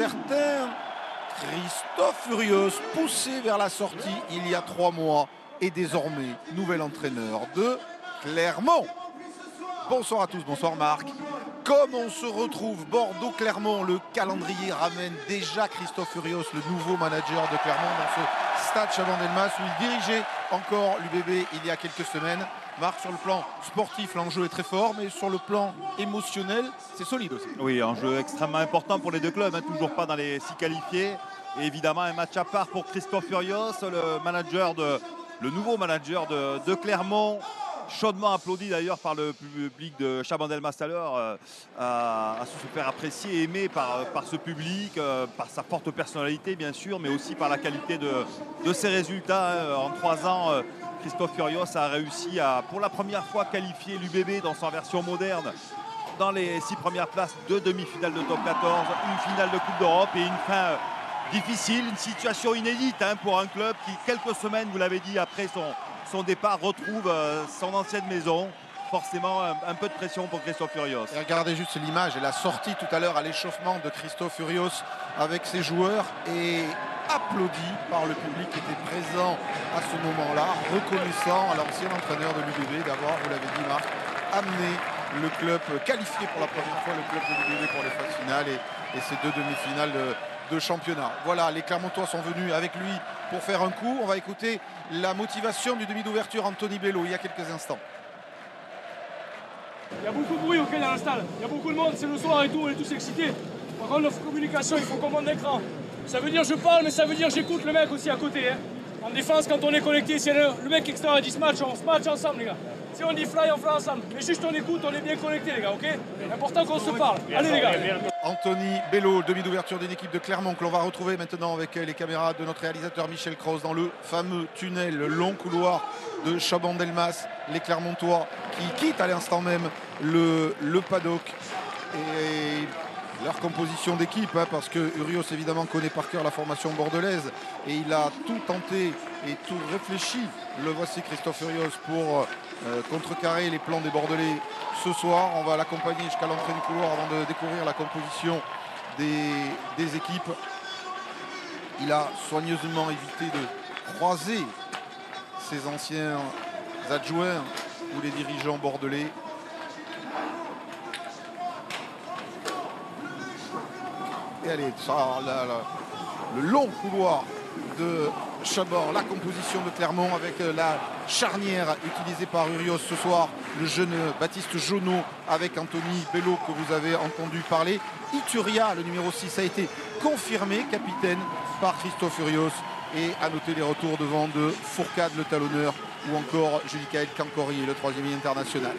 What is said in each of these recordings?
Certain Christophe Furios, poussé vers la sortie il y a 3 mois, est désormais nouvel entraîneur de Clermont. Bonsoir à tous, bonsoir Marc. Comme on se retrouve Bordeaux-Clermont, le calendrier ramène déjà Christophe Furios, le nouveau manager de Clermont, dans ce stade Chabandelmas où il dirigeait encore l'UBB il y a quelques semaines. Marc, sur le plan sportif, l'enjeu est très fort, mais sur le plan émotionnel, c'est solide aussi. Oui, enjeu extrêmement important pour les deux clubs, toujours pas dans les 6 qualifiés. Et évidemment, un match à part pour Christophe Furios, le nouveau manager de Clermont. Chaudement applaudi d'ailleurs par le public de Chabandelmas à l'heure, à se faire apprécier et aimé par ce public, par sa forte personnalité bien sûr, mais aussi par la qualité de ses résultats. En 3 ans, Christophe Furios a réussi à, pour la première fois, qualifier l'UBB dans sa version moderne dans les 6 premières places, 2 demi-finales de top 14, une finale de Coupe d'Europe et une fin difficile, une situation inédite pour un club qui, quelques semaines, vous l'avez dit, après son départ, retrouve son ancienne maison. Forcément, un peu de pression pour Christophe Furios. Et regardez juste l'image et la sortie tout à l'heure à l'échauffement de Christophe Furios avec ses joueurs et applaudi par le public qui était présent à ce moment-là, reconnaissant à l'ancien entraîneur de l'UBB d'avoir, vous l'avez dit Marc, amené le club, qualifié pour la première fois le club de l'UBB pour les phases finales et ces 2 demi-finales de championnat. Voilà, les Clermontois sont venus avec lui pour faire un coup. On va écouter la motivation du demi d'ouverture Anthony Bello il y a quelques instants. Il y a beaucoup de bruit dans le stade. Il y a beaucoup de monde, c'est le soir et tout, on est tous excités. Par contre, notre communication, il faut qu'on monte l'écran. Ça veut dire je parle, mais ça veut dire j'écoute le mec aussi à côté. En défense, quand on est connecté, si le mec extérieur dit se match, on se match ensemble, les gars. Si on dit fly, on fly ensemble. Mais juste on écoute, on est bien connecté, les gars, ok? C'est important qu'on se parle. Allez, les gars. Anthony Bello, demi d'ouverture d'une équipe de Clermont que l'on va retrouver maintenant avec les caméras de notre réalisateur Michel Cross dans le fameux tunnel, le long couloir de Chabandelmas. Les Clermontois qui quittent à l'instant même le paddock et leur composition d'équipe, parce que Urios évidemment connaît par cœur la formation bordelaise et il a tout tenté et tout réfléchi. Le voici Christophe Furios pour contrecarrer les plans des Bordelais ce soir. On va l'accompagner jusqu'à l'entrée du couloir avant de découvrir la composition des équipes. Il a soigneusement évité de croiser ses anciens adjoints ou les dirigeants bordelais. Et allez, ça, le long couloir de Chaban, la composition de Clermont avec la charnière utilisée par Urios ce soir, le jeune Baptiste Jonot avec Anthony Bello que vous avez entendu parler. Ituria, le numéro 6, a été confirmé capitaine par Christophe Furios. Et à noter les retours devant de Fourcade, le talonneur, ou encore Jules-Michael Cancori, le 3e international.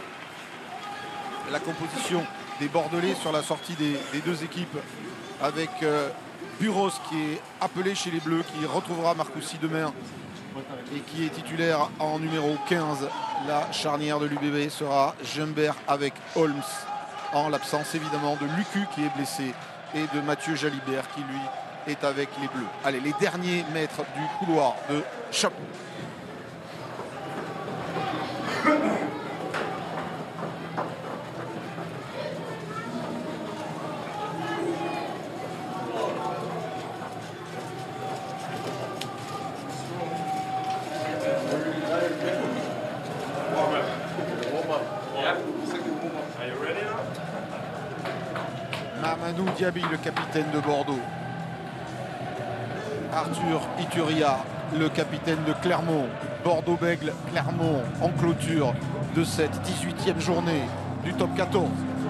La composition des Bordelais sur la sortie des 2 équipes avec Buros qui est appelé chez les Bleus, qui retrouvera Marcoussis demain et qui est titulaire en numéro 15. La charnière de l'UBB sera Jumbert avec Holmes, en l'absence évidemment de Lucu qui est blessé et de Mathieu Jalibert qui lui est avec les Bleus. Allez, les derniers mètres du couloir de Chapeau. Mamadou Diaby, le capitaine de Bordeaux. Arthur Ituria, le capitaine de Clermont. Bordeaux-Bègles, Clermont en clôture de cette 18e journée du top 14.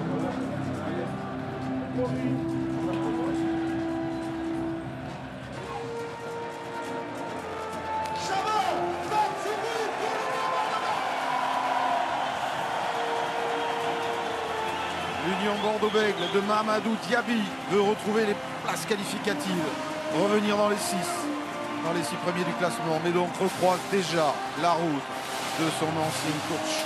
L'Union Bordeaux-Bègles de Mamadou Diaby veut retrouver les places qualificatives, revenir dans les 6 premiers du classement, mais donc recroise déjà la route de son ancien coach.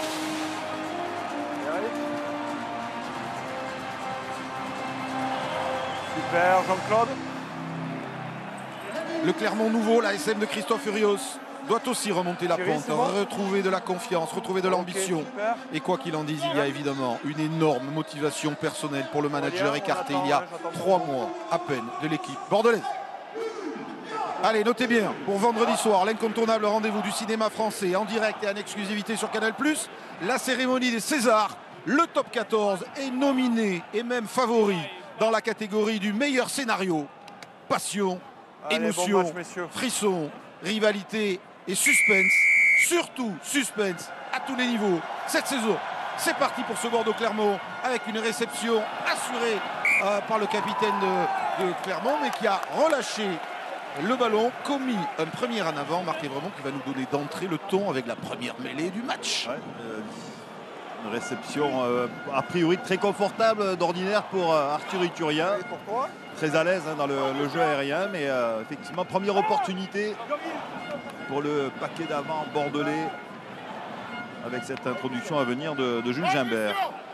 Super, Jean-Claude. Le Clermont nouveau, la SM de Christophe Furios, doit aussi remonter la Thierry, pente, c'est bon retrouver de la confiance, retrouver de l'ambition. super. Et quoi qu'il en dise, il y a évidemment une énorme motivation personnelle pour le manager écarté il y a 3 mois à peine de l'équipe bordelaise. Allez, notez bien, pour vendredi soir, l'incontournable rendez-vous du cinéma français en direct et en exclusivité sur Canal+, la cérémonie des Césars. Le top 14 est nominé et même favori dans la catégorie du meilleur scénario. Passion, Allez, émotion, bon match, messieurs. frisson, rivalité et suspense. Surtout suspense à tous les niveaux. Cette saison, c'est parti pour ce Bordeaux-Clermont avec une réception assurée par le capitaine de Clermont, mais qui a relâché le ballon, commis un premier en avant, Marc Évremont, qui va nous donner d'entrée le ton avec la première mêlée du match. Ouais, une réception a priori très confortable d'ordinaire pour Arthur Iturria. Et pour toi? Très à l'aise dans le jeu aérien, mais effectivement première opportunité pour le paquet d'avant bordelais avec cette introduction à venir de Jules Gimbert.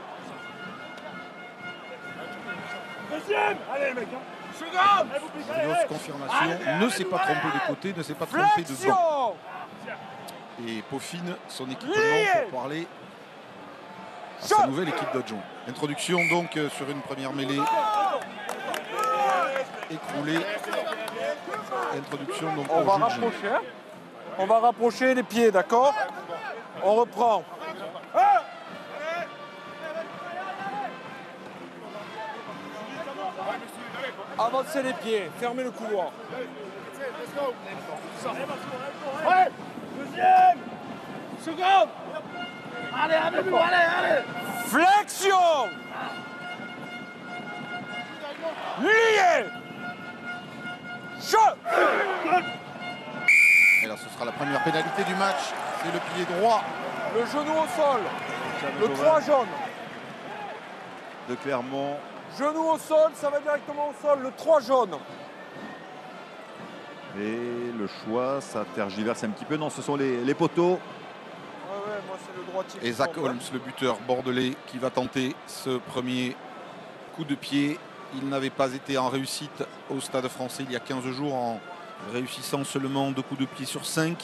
Deuxième. Allez, mec. Grosse confirmation, ne s'est pas trompé de côté, ne s'est pas trompé de banc. Et peaufine son équipement pour parler à sa nouvelle équipe d'adjoints. Introduction donc sur une première mêlée écroulée. Introduction donc On va pour Jules Gimbert. rapprocher. Hein. On va rapprocher les pieds, d'accord? On reprend. Avancez les pieds, fermez le couloir. Ouais. Deuxième. Seconde. Allez, avec vous, allez. Flexion. Lié. Chaud. Et là ce sera la première pénalité du match. C'est le pied droit. Le genou au sol. Le 3 jaune. De Clermont. Genou au sol, ça va directement au sol. Le 3 jaune. Et le choix, ça tergiverse un petit peu. Non, ce sont les poteaux. Ouais, moi c'est le droitier. Et Zach Holmes, le buteur bordelais, qui va tenter ce premier coup de pied. Il n'avait pas été en réussite au Stade français il y a 15 jours en réussissant seulement 2 coups de pied sur 5.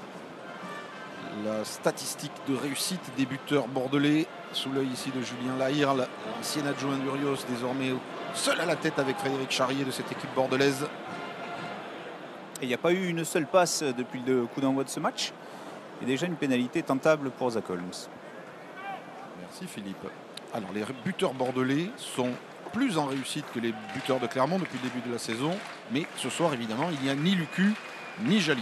La statistique de réussite des buteurs bordelais, sous l'œil ici de Julien Lahirle, l'ancien adjoint d'Urios, désormais seul à la tête avec Frédéric Charrier de cette équipe bordelaise. Et il n'y a pas eu une seule passe depuis le coup d'envoi de ce match. Et déjà une pénalité tentable pour Zach Holmes. Merci Philippe. Alors les buteurs bordelais sont plus en réussite que les buteurs de Clermont depuis le début de la saison. Mais ce soir évidemment il n'y a ni Lucu ni Jalib.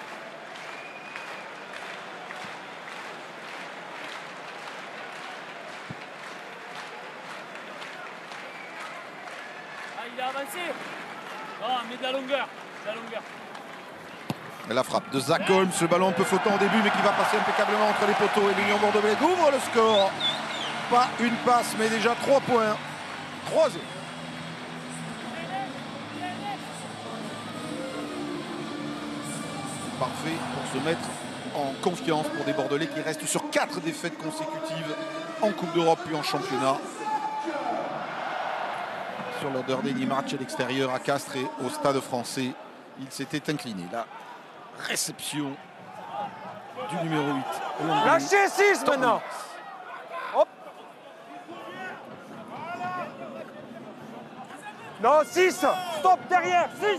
Ah, il a avancé. Ah, mais de la longueur. De la longueur. La frappe de Zach Holmes, le ballon un peu flottant au début mais qui va passer impeccablement entre les poteaux et l'Union Bordeaux ouvre le score. Pas une passe mais déjà 3 points. 3-0. Parfait pour se mettre en confiance pour des Bordelais qui restent sur 4 défaites consécutives en Coupe d'Europe puis en championnat. Sur leur dernier match à l'extérieur à Castres et au Stade français, ils s'étaient inclinés. La réception du numéro 8. Lâchez 6 maintenant. Hop. Non, 6. Stop derrière, 6.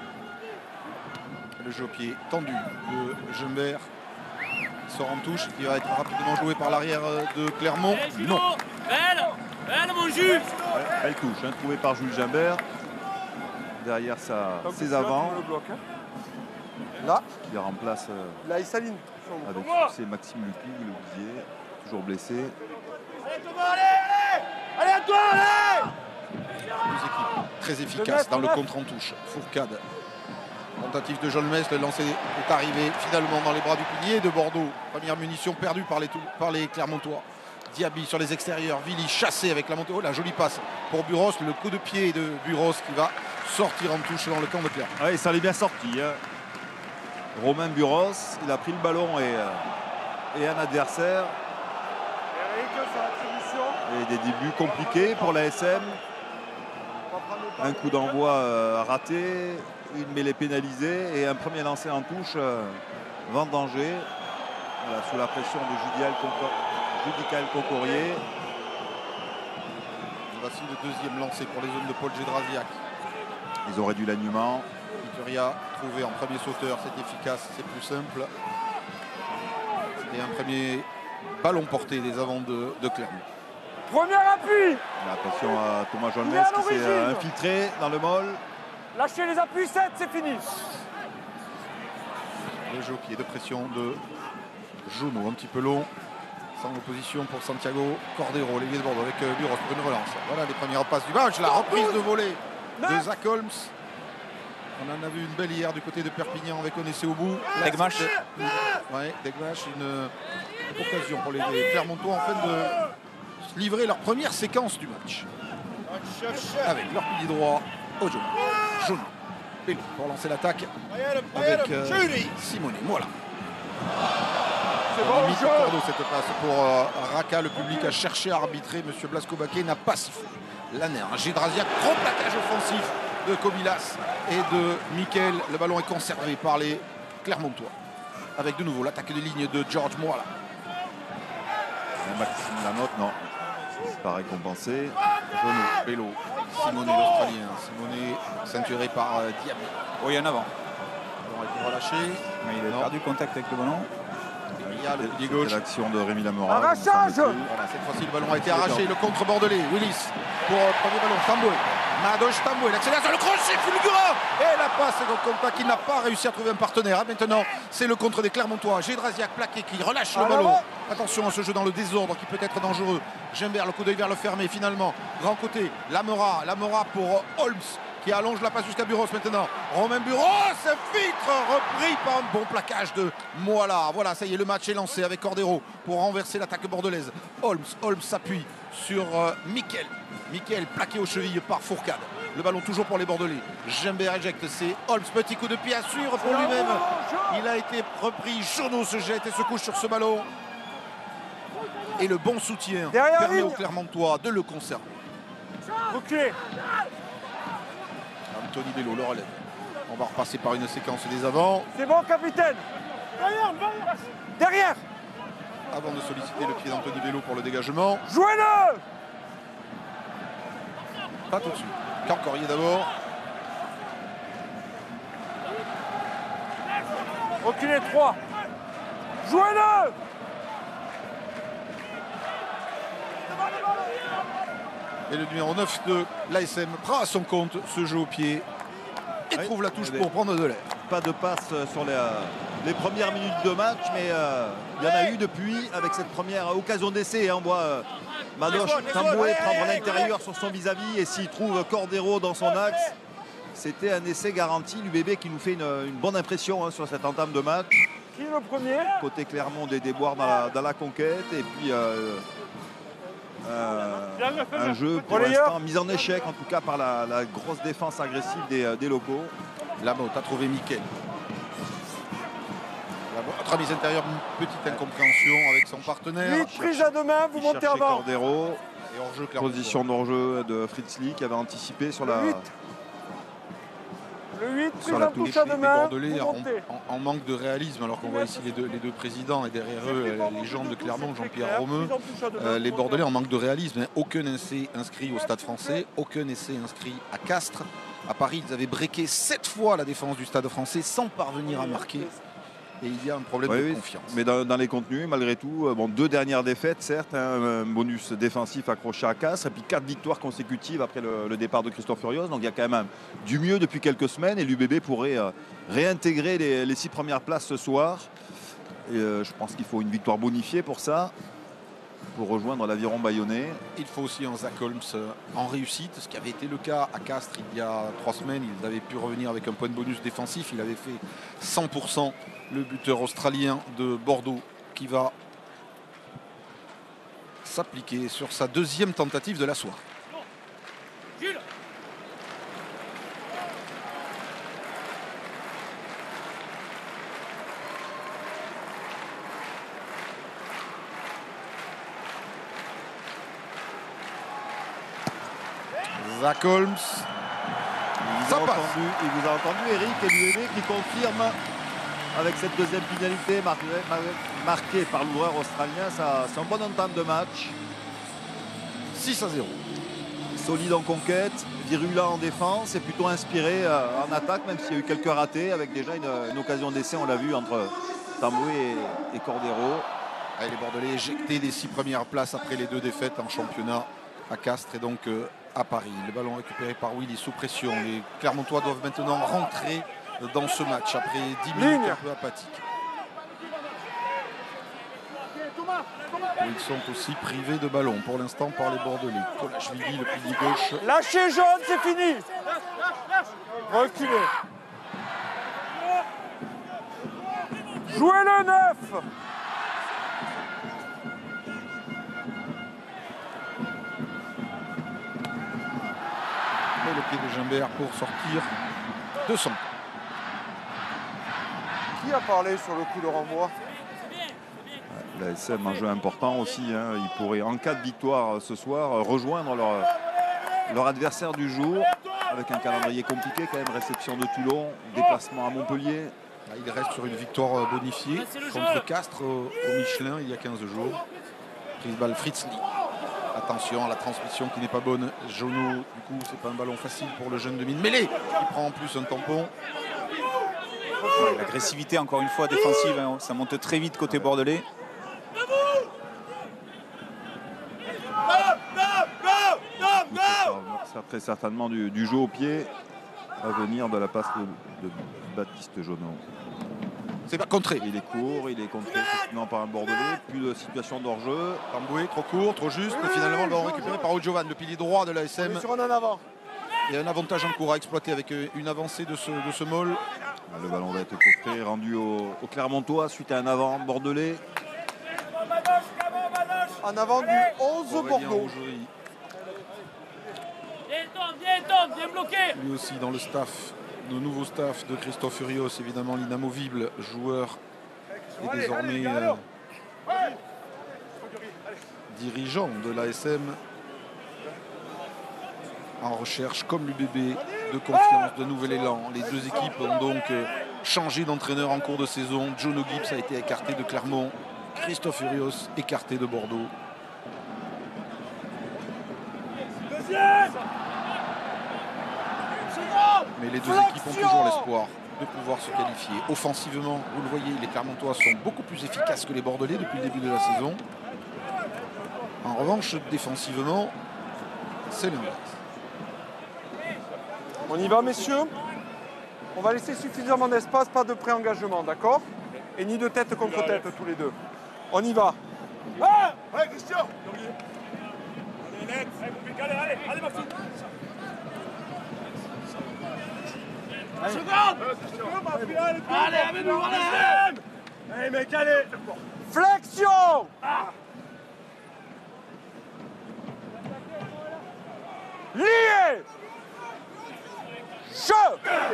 Le jeu au pied tendu de Gimbert. Il sort en touche, qui va être rapidement joué par l'arrière de Clermont. Non. Belle, mon jus. Ouais, belle touche, hein, trouvée par Jules Gimbert. Derrière ses avants, Le bloc, hein. Là, qui remplace là, il s'aligne. avec succès Maxime Lupi, vous le disiez, toujours blessé. Allez, à toi, allez. Deux équipes très efficaces dans le contre en touche. Fourcade. Tentative de John Metz, le lancer est arrivé finalement dans les bras du pilier de Bordeaux. Première munition perdue par les Clermontois. Diaby sur les extérieurs, Villy chassé avec la montée. Oh, la jolie passe pour Buros, le coup de pied de Buros qui va sortir en touche dans le camp de Clermont. Ouais, ça l'est bien sorti. Hein. Romain Buros, il a pris le ballon et un adversaire. Eric, sur l'attribution. Et des débuts compliqués pour la SM. Un coup d'envoi raté, une mêlée pénalisée et un premier lancé en touche vendangé. Voilà, sous la pression de Judicaël Concorier. Voici le deuxième lancé pour les hommes de Paul Gédrasiak. Ils ont réduit l'alignement. Vitoria trouvé en premier sauteur, c'est efficace, c'est plus simple. Et un premier ballon porté des avants de Clermont. Premier appui. Attention à Thomas Jones Il est à qui s'est l'origine. infiltré dans le môle. Lâchez les appuis, 7, c'est fini. Le jeu qui est de pression de Juno, un petit peu long. Sans opposition pour Santiago Cordero, l'ailier de Bordeaux avec Buros pour une relance. Voilà les premières passes du match, la reprise de volée de Zach Holmes. On en a vu une belle hier du côté de Perpignan avec Onessé au bout. Degmash. Ouais, Degmash, une occasion pour les Clermontois en fait de livrer leur première séquence du match. Avec leur pilier droit, Ojo, Juno, Bello pour lancer l'attaque avec Simone. Voilà. C'est On bon, limite jeu. au cordeau cette passe pour Raka. Le public a cherché à arbitrer. Monsieur Blasco Baquet n'a pas sifflé. Lanner, Gédrasiak, gros plaquage offensif de Kobilas et de Mikel. Le ballon est conservé par les Clermontois. Avec de nouveau l'attaque de ligne de George Moala. Maxime Lamotte, non. C'est pas récompensé. Genou, Bello, Simone l'Australien. Simone ceinturé par Diaby. Oui, en avant. Le ballon a été relâché. Mais il a Non. perdu contact avec le ballon. Il y a le pilier C'était gauche. l'action de Rémi Lamora. Arrachage. Voilà, cette fois-ci, le ballon a été arraché. Le contre bordelais. Willis pour premier ballon. Tamboué. Madoche Tamboué. L'accélération, le crochet fulgurant. Et la passe au contact qui n'a pas réussi à trouver un partenaire. Maintenant, c'est le contre des Clermontois. Gédrasiak plaqué qui relâche le ballon. Attention à ce jeu dans le désordre qui peut être dangereux. Gimbert, le coup d'œil vers le fermé finalement. Grand côté. Lamora pour Holmes qui allonge la passe jusqu'à Buros maintenant. Romain Buros, filtre repris par un bon plaquage de Moala. Voilà, ça y est, le match est lancé avec Cordero pour renverser l'attaque bordelaise. Holmes s'appuie sur Mikel. Mikel plaqué aux chevilles par Fourcade. Le ballon toujours pour les Bordelais. Gimbert éjecte, c'est Holmes. Petit coup de pied assure pour lui-même. Il a été repris. Jono se jette et se couche sur ce ballon. Et le bon soutien Derrière permet ligne. aux Clermontois de le conserver. Reculez. Anthony Bello le relève. On va repasser par une séquence des avants C'est bon, capitaine. Derrière. avant de solliciter le pied d'Anthony Bello pour le dégagement. Jouez-le. Pas tout de suite. Cancorier d'abord. Reculez, 3. Jouez-le. Et le numéro 9 de l'ASM prend à son compte ce jeu au pied et Oui, trouve la touche mais- pour prendre de l'air. Pas de passe sur les premières minutes de match, mais il y en a eu depuis avec cette première occasion d'essai. On voit Madoche Tamboué prendre l'intérieur sur son vis-à-vis et s'il trouve Cordero dans son axe, c'était un essai garanti. L'UBB qui nous fait une bonne impression sur cette entame de match. Qui est le premier? Côté Clermont, des déboires dans la conquête et puis un jeu pour Relayeur. l'instant mis en échec en tout cas par la grosse défense agressive des locaux. Lamotte a trouvé Mikel. Notre mise intérieure, une petite incompréhension avec son partenaire. 8 prises à deux mains, vous Il montez cherchait avant. Cordero, Et hors-jeu clairement. position d'hors-jeu de Fritz Lee qui avait anticipé sur la... Le 8. Le 8, prise la en touche touche, à Les deux mains, Bordelais vous en, montez. en manque de réalisme, alors qu'on voit ici les deux présidents et derrière eux les gens de Clermont, Jean-Pierre Romeu. Prise en touche à deux mains, Les vous Bordelais montez. en manque de réalisme. Aucun essai inscrit au Stade français, aucun essai inscrit à Castres. À Paris, ils avaient breaké 7 fois la défense du Stade français sans parvenir à marquer. Et il y a un problème Oui, de oui, confiance. mais dans les contenus, malgré tout, bon, 2 dernières défaites, certes, un bonus défensif accroché à Castres, et puis 4 victoires consécutives après le départ de Christophe Furios. Donc il y a quand même du mieux depuis quelques semaines, et l'UBB pourrait réintégrer les 6 premières places ce soir. Et, je pense qu'il faut une victoire bonifiée pour ça, pour rejoindre l'aviron bayonnais. Il faut aussi un Zach Holmes en réussite, ce qui avait été le cas à Castres il y a 3 semaines. Il avait pu revenir avec un point de bonus défensif. Il avait fait 100%. Le buteur australien de Bordeaux qui va s'appliquer sur sa deuxième tentative de la soirée. Gilles. Zach Holmes. Ça passe. Il vous a entendu, Eric, et l'UBB qui confirme avec cette deuxième pénalité marquée par l'ouvreur australien. C'est un bon entame de match. 6-0. Solide en conquête, virulent en défense et plutôt inspiré en attaque, même s'il y a eu quelques ratés, avec déjà une occasion d'essai, on l'a vu, entre Tamboué et Cordero. Allez, les Bordelais éjectés des 6 premières places après les 2 défaites en championnat à Castres et donc à Paris. Le ballon récupéré par Willy sous pression. Les Clermontois doivent maintenant rentrer dans ce match après 10 minutes un peu apathiques. Ils sont aussi privés de ballon pour l'instant par les Bordelais. Kolachvili, le pilier gauche. Lâchez jaune, c'est fini. Reculez. Jouez le 9. Et le pied de Gimbert pour sortir de son. Qui a parlé sur le coup de renvoi? La SM, un jeu important aussi. Hein. Ils pourraient, en cas de victoire ce soir, rejoindre leur adversaire du jour. Avec un calendrier compliqué quand même. Réception de Toulon, déplacement à Montpellier. Il reste sur une victoire bonifiée contre Castres au Michelin il y a 15 jours. Prise balle Fritzli. Attention à la transmission qui n'est pas bonne. Jono, du coup, c'est pas un ballon facile pour le jeune de Mine Mêlé qui prend en plus un tampon. L'agressivité, encore une fois, défensive, hein. Ça monte très vite côté bordelais. Ça très certainement du jeu au pied à venir de la passe de Baptiste Jono. C'est pas contré. Il est court, il est contré effectivement par un Bordelais. Plus de situation d'hors-jeu. Tamboué, trop court, trop juste. Mais finalement, le ballon récupéré par Odjovan, le pilier droit de la SM. Sur un en avant. Et un avantage en cours à exploiter avec une avancée de ce Moll. Le ballon va être coffré, rendu au Clermontois suite à un avant bordelais. En avant du 11 Bordeaux. Bien bloqué. Lui aussi dans le staff, le nouveau staff de Christophe Furios, évidemment l'inamovible joueur et désormais dirigeant de l'ASM, en recherche comme l'UBB de confiance, de nouvel élan. Les deux équipes ont donc changé d'entraîneur en cours de saison. Jono Gibbs a été écarté de Clermont, Christophe Furios écarté de Bordeaux. Mais les deux équipes ont toujours l'espoir de pouvoir se qualifier. Offensivement, vous le voyez, les Clermontois sont beaucoup plus efficaces que les Bordelais depuis le début de la saison. En revanche, défensivement, c'est l'inverse. On y va, messieurs. On va laisser suffisamment d'espace, pas de pré-engagement, d'accord? Et ni de tête contre tête, tous les deux. On y va. Ouais, Christian. Allez, Maxime. Allez, avec-nous, allez, mec, allez. Flexion. Lié. Jeu.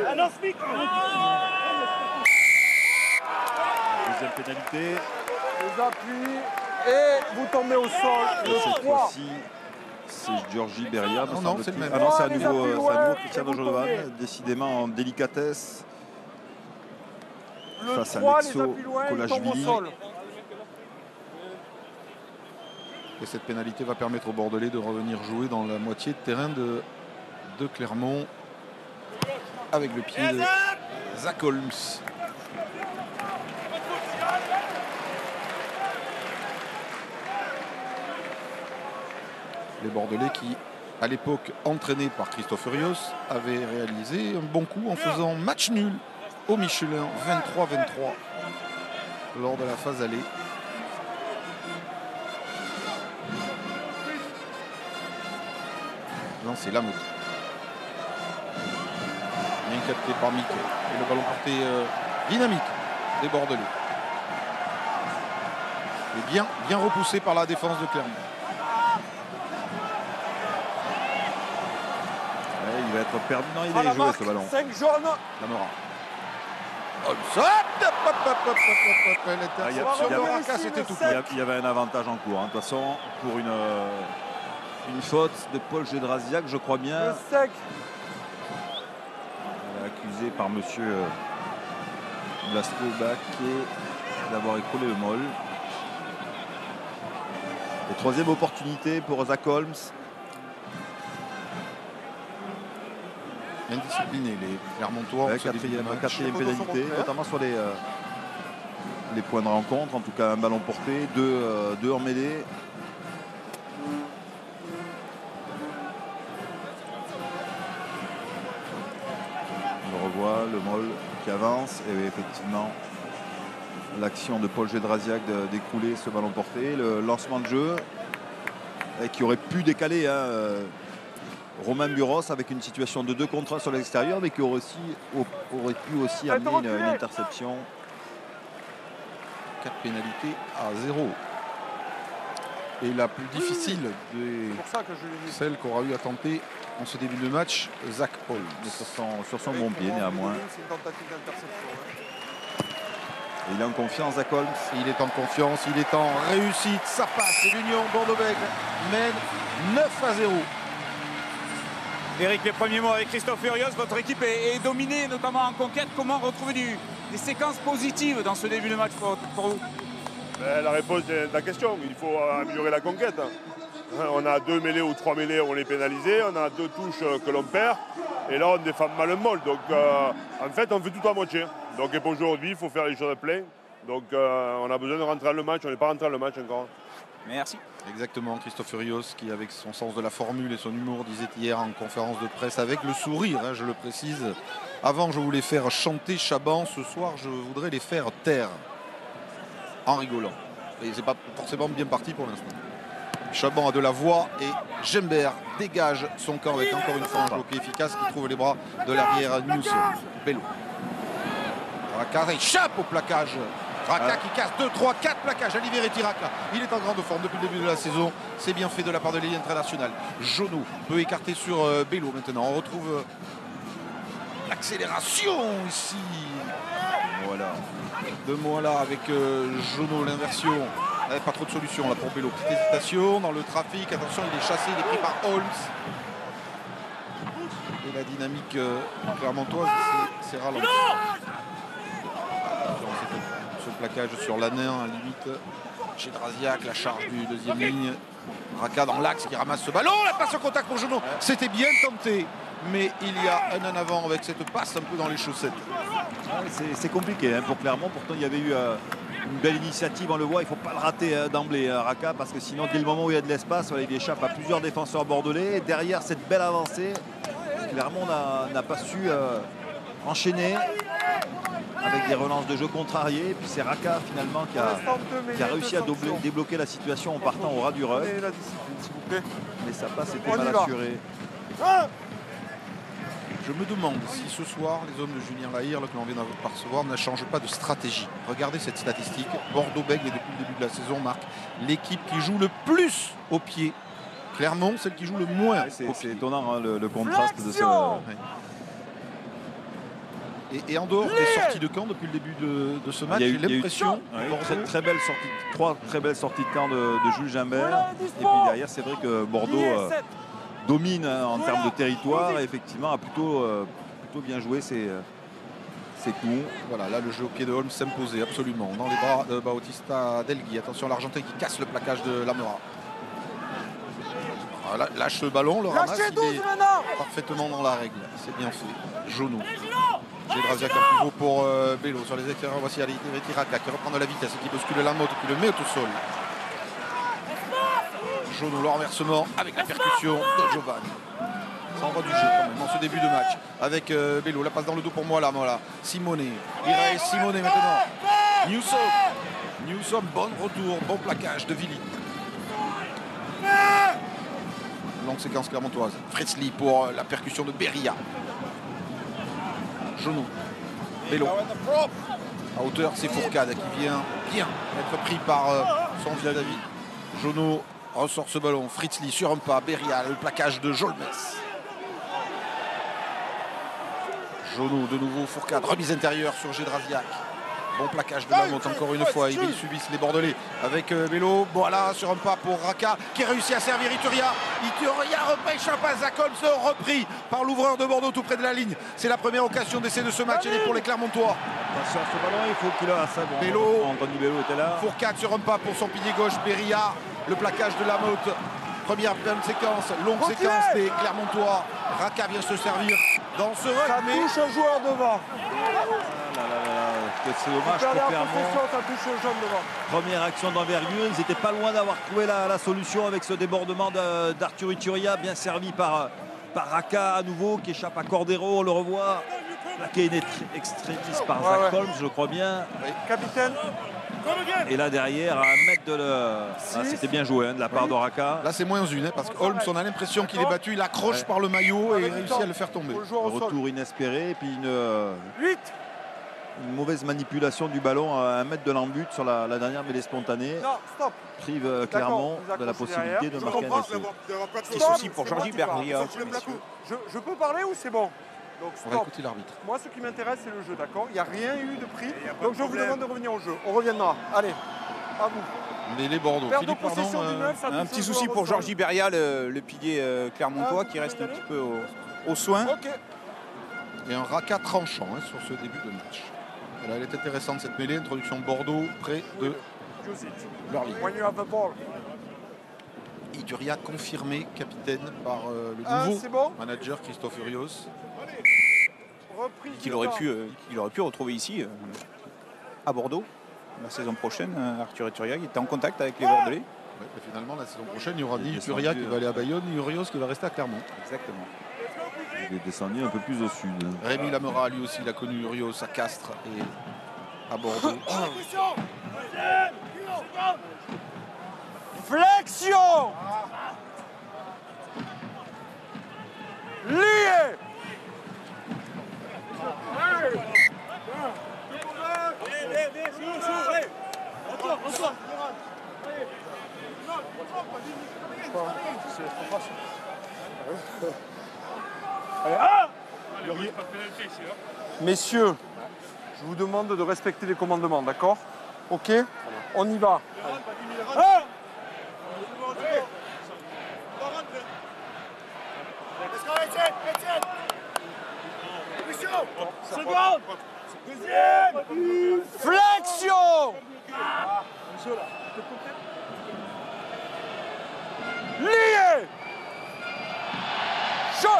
Deuxième pénalité. Les appuis et vous tombez au sol. Et Le cette 3. fois-ci, c'est Georgie Beria. Non, non, c'est le même. Ah non, c'est à Les nouveau, appuis, c'est à nouveau ouais, Cristiano et vous Jodovan, tombez. décidément en délicatesse. Le Face à 3, les Nexo appuis loin, il tombe au Kolachvili. sol. Et cette pénalité va permettre aux Bordelais de revenir jouer dans la moitié de terrain de Clermont avec le pied de Zach Holmes. Les Bordelais qui, à l'époque entraînés par Christophe Furios, avaient réalisé un bon coup en faisant match nul au Michelin 23-23 lors de la phase aller. C'est Lamotte. Bien capté par Mickey. Et le ballon porté dynamique des Bordelais. Et bien repoussé par la défense de Clermont. Ouais, il va être perdu. Non, il À la est joué marque, ce ballon. 5 jaunes. Lamora. Elle était Ah, il y a- sur il y a- Moraka, c'était tout. Il y avait un avantage en cours. Hein. De toute façon, pour une faute de Paul Gédrasiak, je crois bien, Le sec. accusé par monsieur Blasco baqué d'avoir écroulé le Moll. Et troisième opportunité pour Zach Holmes. Indisciplinés les Clermontois. Ouais, quatrième pénalité, notamment sur les points de rencontre. En tout cas, un ballon porté, deux en mêlée. On le revoit, le Moll qui avance. Et effectivement, l'action de Paul Gédrasiak d'écrouler ce ballon porté. Le lancement de jeu qui aurait pu décaler Romain Buros avec une situation de 2 contre 1 sur l'extérieur, mais qui aurait pu aussi amener une interception. 4 pénalités à 0. Et la plus difficile de celle qu'aura eu à tenter en ce début de match, Zach Holmes. Sur son bon pied néanmoins. Et il est en confiance, Zach Holmes. Il est en confiance, il est en réussite. Ça passe et l'Union Bordeaux-Bègles mène 9-0. Eric, les premiers mots avec Christophe Furios. Votre équipe est dominée, notamment en conquête. Comment retrouver des séquences positives dans ce début de match pour vous? La réponse est la question. Il faut améliorer la conquête. On a 2 mêlées ou 3 mêlées, on est pénalisé. On a 2 touches que l'on perd. Et là, on défend mal le Moll. Donc, en fait, on fait tout à moitié. Donc, et pour aujourd'hui, il faut faire les choses plein. Donc, on a besoin de rentrer dans le match. On n'est pas rentré dans le match encore. Merci. Exactement, Christophe Furios qui, avec son sens de la formule et son humour, disait hier en conférence de presse avec le sourire, je le précise. Avant, je voulais faire chanter Chaban. Ce soir, je voudrais les faire taire. En rigolant. Et c'est pas forcément bien parti pour l'instant. Chaban a de la voix et Gembert dégage son camp avec encore une fois un jockey efficace qui trouve les bras de l'arrière Newsom. Bello. Raka échappe au plaquage. Raka qui casse 2, 3, 4 plaquages. Aliveretti Raka. Il est en grande forme depuis le début de la saison. C'est bien fait de la part de l'Éliane internationale. Jono peut écarter sur Bello maintenant. On retrouve l'accélération ici. Voilà. De moi là avec Jono, l'inversion. Pas trop de solutions là pour Bello. Petite hésitation dans le trafic. Attention, il est chassé, il est pris par Holmes. Et la dynamique clermontoise s'est ralentie. Ce plaquage sur l'Anin, à la limite. Chez Draziac, la charge du deuxième ligne. Raka dans l'axe qui ramasse ce ballon. La passe au contact pour Jono. C'était bien tenté. Mais il y a un en avant avec cette passe un peu dans les chaussettes. C'est compliqué pour Clermont. Pourtant, il y avait eu une belle initiative. On le voit, il ne faut pas le rater d'emblée, Raka, parce que sinon, dès le moment où il y a de l'espace, il échappe à plusieurs défenseurs bordelais. Et derrière cette belle avancée, Clermont n'a pas su enchaîner avec des relances de jeu contrariées. Et puis c'est Raka finalement qui a réussi à débloquer la situation en partant au ras du rush. Mais sa passe était mal assurée. Je me demande si ce soir, les hommes de Julien Lahire, que l'on vient d'apercevoir, ne changent pas de stratégie. Regardez cette statistique. Bordeaux-Bègles, et depuis le début de la saison, marque l'équipe qui joue le plus au pied. Clermont, celle qui joue le moins. C'est étonnant hein, le contraste de ce... Et en dehors des sorties de camp depuis le début de ce match, j'ai l'impression... Très belle sortie, 3 très belles sorties de camp de Jules Gimbert. Et puis derrière, c'est vrai que Bordeaux... domine en termes de territoire et effectivement a plutôt bien joué ses coups. Voilà, là le jeu au pied de Holmes s'imposait absolument dans les bras de Bautista Delgui. Attention, l'Argentin qui casse le plaquage de Lamora. Voilà, lâche le ballon, le ramasse, il est parfaitement dans la règle. C'est bien fait. Jono. Gédrasiak en pivot pour Bello sur les extérieurs. Voici Aliveretti Raka qui reprend de la vitesse et qui bouscule Lamotte qui le met au sol. Jono, le renversement avec la percussion de Giovanni. Ça envoie du jeu quand même dans ce début de match. Avec Bello, la passe dans le dos pour moi là. Simone. Il Simone maintenant. Newsom, bon retour, bon plaquage de Villy. Longue séquence clermontoise. Fritzli pour la percussion de Beria. Jono. Bello. À hauteur, c'est Fourcade qui vient bien être pris par son vis-à-vis. Jono ressort ce ballon. Fritzli sur un pas. Beria, le plaquage de Jolmes. Jono de nouveau. Fourcade. Remise intérieure sur Gédrasiak. Bon plaquage de Lamotte encore une fois. Ils subissent les Bordelais avec Bello. Voilà sur un pas pour Raka qui réussit à servir Ituria. Ituria échappe à Zakolm, repris par l'ouvreur de Bordeaux tout près de la ligne. C'est la première occasion d'essai de ce match. Elle est pour les Clermontois. Attention à ce ballon, il faut qu'il a ça. Bon, Bello. Anthony Bello était là. Fourcade sur un pas pour son pilier gauche. Beria. Le plaquage de Lamotte. Première pleine séquence, longue séquence des Clermontois. Raka vient se servir dans ce run. Ça touche un joueur devant. C'est dommage pour Clermont. Ça touche un jaune devant. Première action d'envergure. Ils n'étaient pas loin d'avoir trouvé la solution avec ce débordement d'Arthur Ituria, bien servi par Raka à nouveau, qui échappe à Cordero. On le revoit. Plaqué extrémiste par Zakolm, je crois bien. Oui. Capitaine. Et là derrière, à 1 mètre de c'était bien joué de la part de Raka. Là c'est moins une, parce que Holmes, on a l'impression qu'il est battu, il accroche par le maillot et il réussit à le faire tomber. Retour inespéré et puis une mauvaise manipulation du ballon à 1 mètre de l'embut sur la dernière mêlée spontanée. Non, stop. Prive Clermont de la possibilité de marquer un essai. Petit souci pour Georgie Beria. Je peux parler ou c'est bon? Donc, on va écouter l'arbitre. Moi, ce qui m'intéresse, c'est le jeu, d'accord? Il n'y a rien eu de pris. Donc, je vous demande de revenir au jeu. On reviendra. Allez, à vous. Mais les Bordeaux. Perte de possession du neuf, ça un touche petit le souci joueur pour au sol. Georgie Beria, le pilier clermontois, qui reste un petit peu au soin. Ok. Et un Raka tranchant sur ce début de match. Et là, elle est intéressante cette mêlée. Introduction Bordeaux près de leur ligne. When you have the ball. Ituria confirmé capitaine par le nouveau manager Christophe Urios. Qu'il aurait pu retrouver ici à Bordeaux la saison prochaine. Arthur Ituria qui était en contact avec les Bordelais. Ouais, finalement la saison prochaine il n'y aura ni Ituria qui va aller à Bayonne ni Urios qui va rester à Clermont. Exactement. Il est descendu un peu plus au sud. Rémi Lamera lui aussi il a connu Urios à Castres et à Bordeaux. Flexion. Lié. Messieurs, je vous demande de respecter les commandements, d'accord? Ok? On y va. Seconde. Flexion. Lié. Chaud.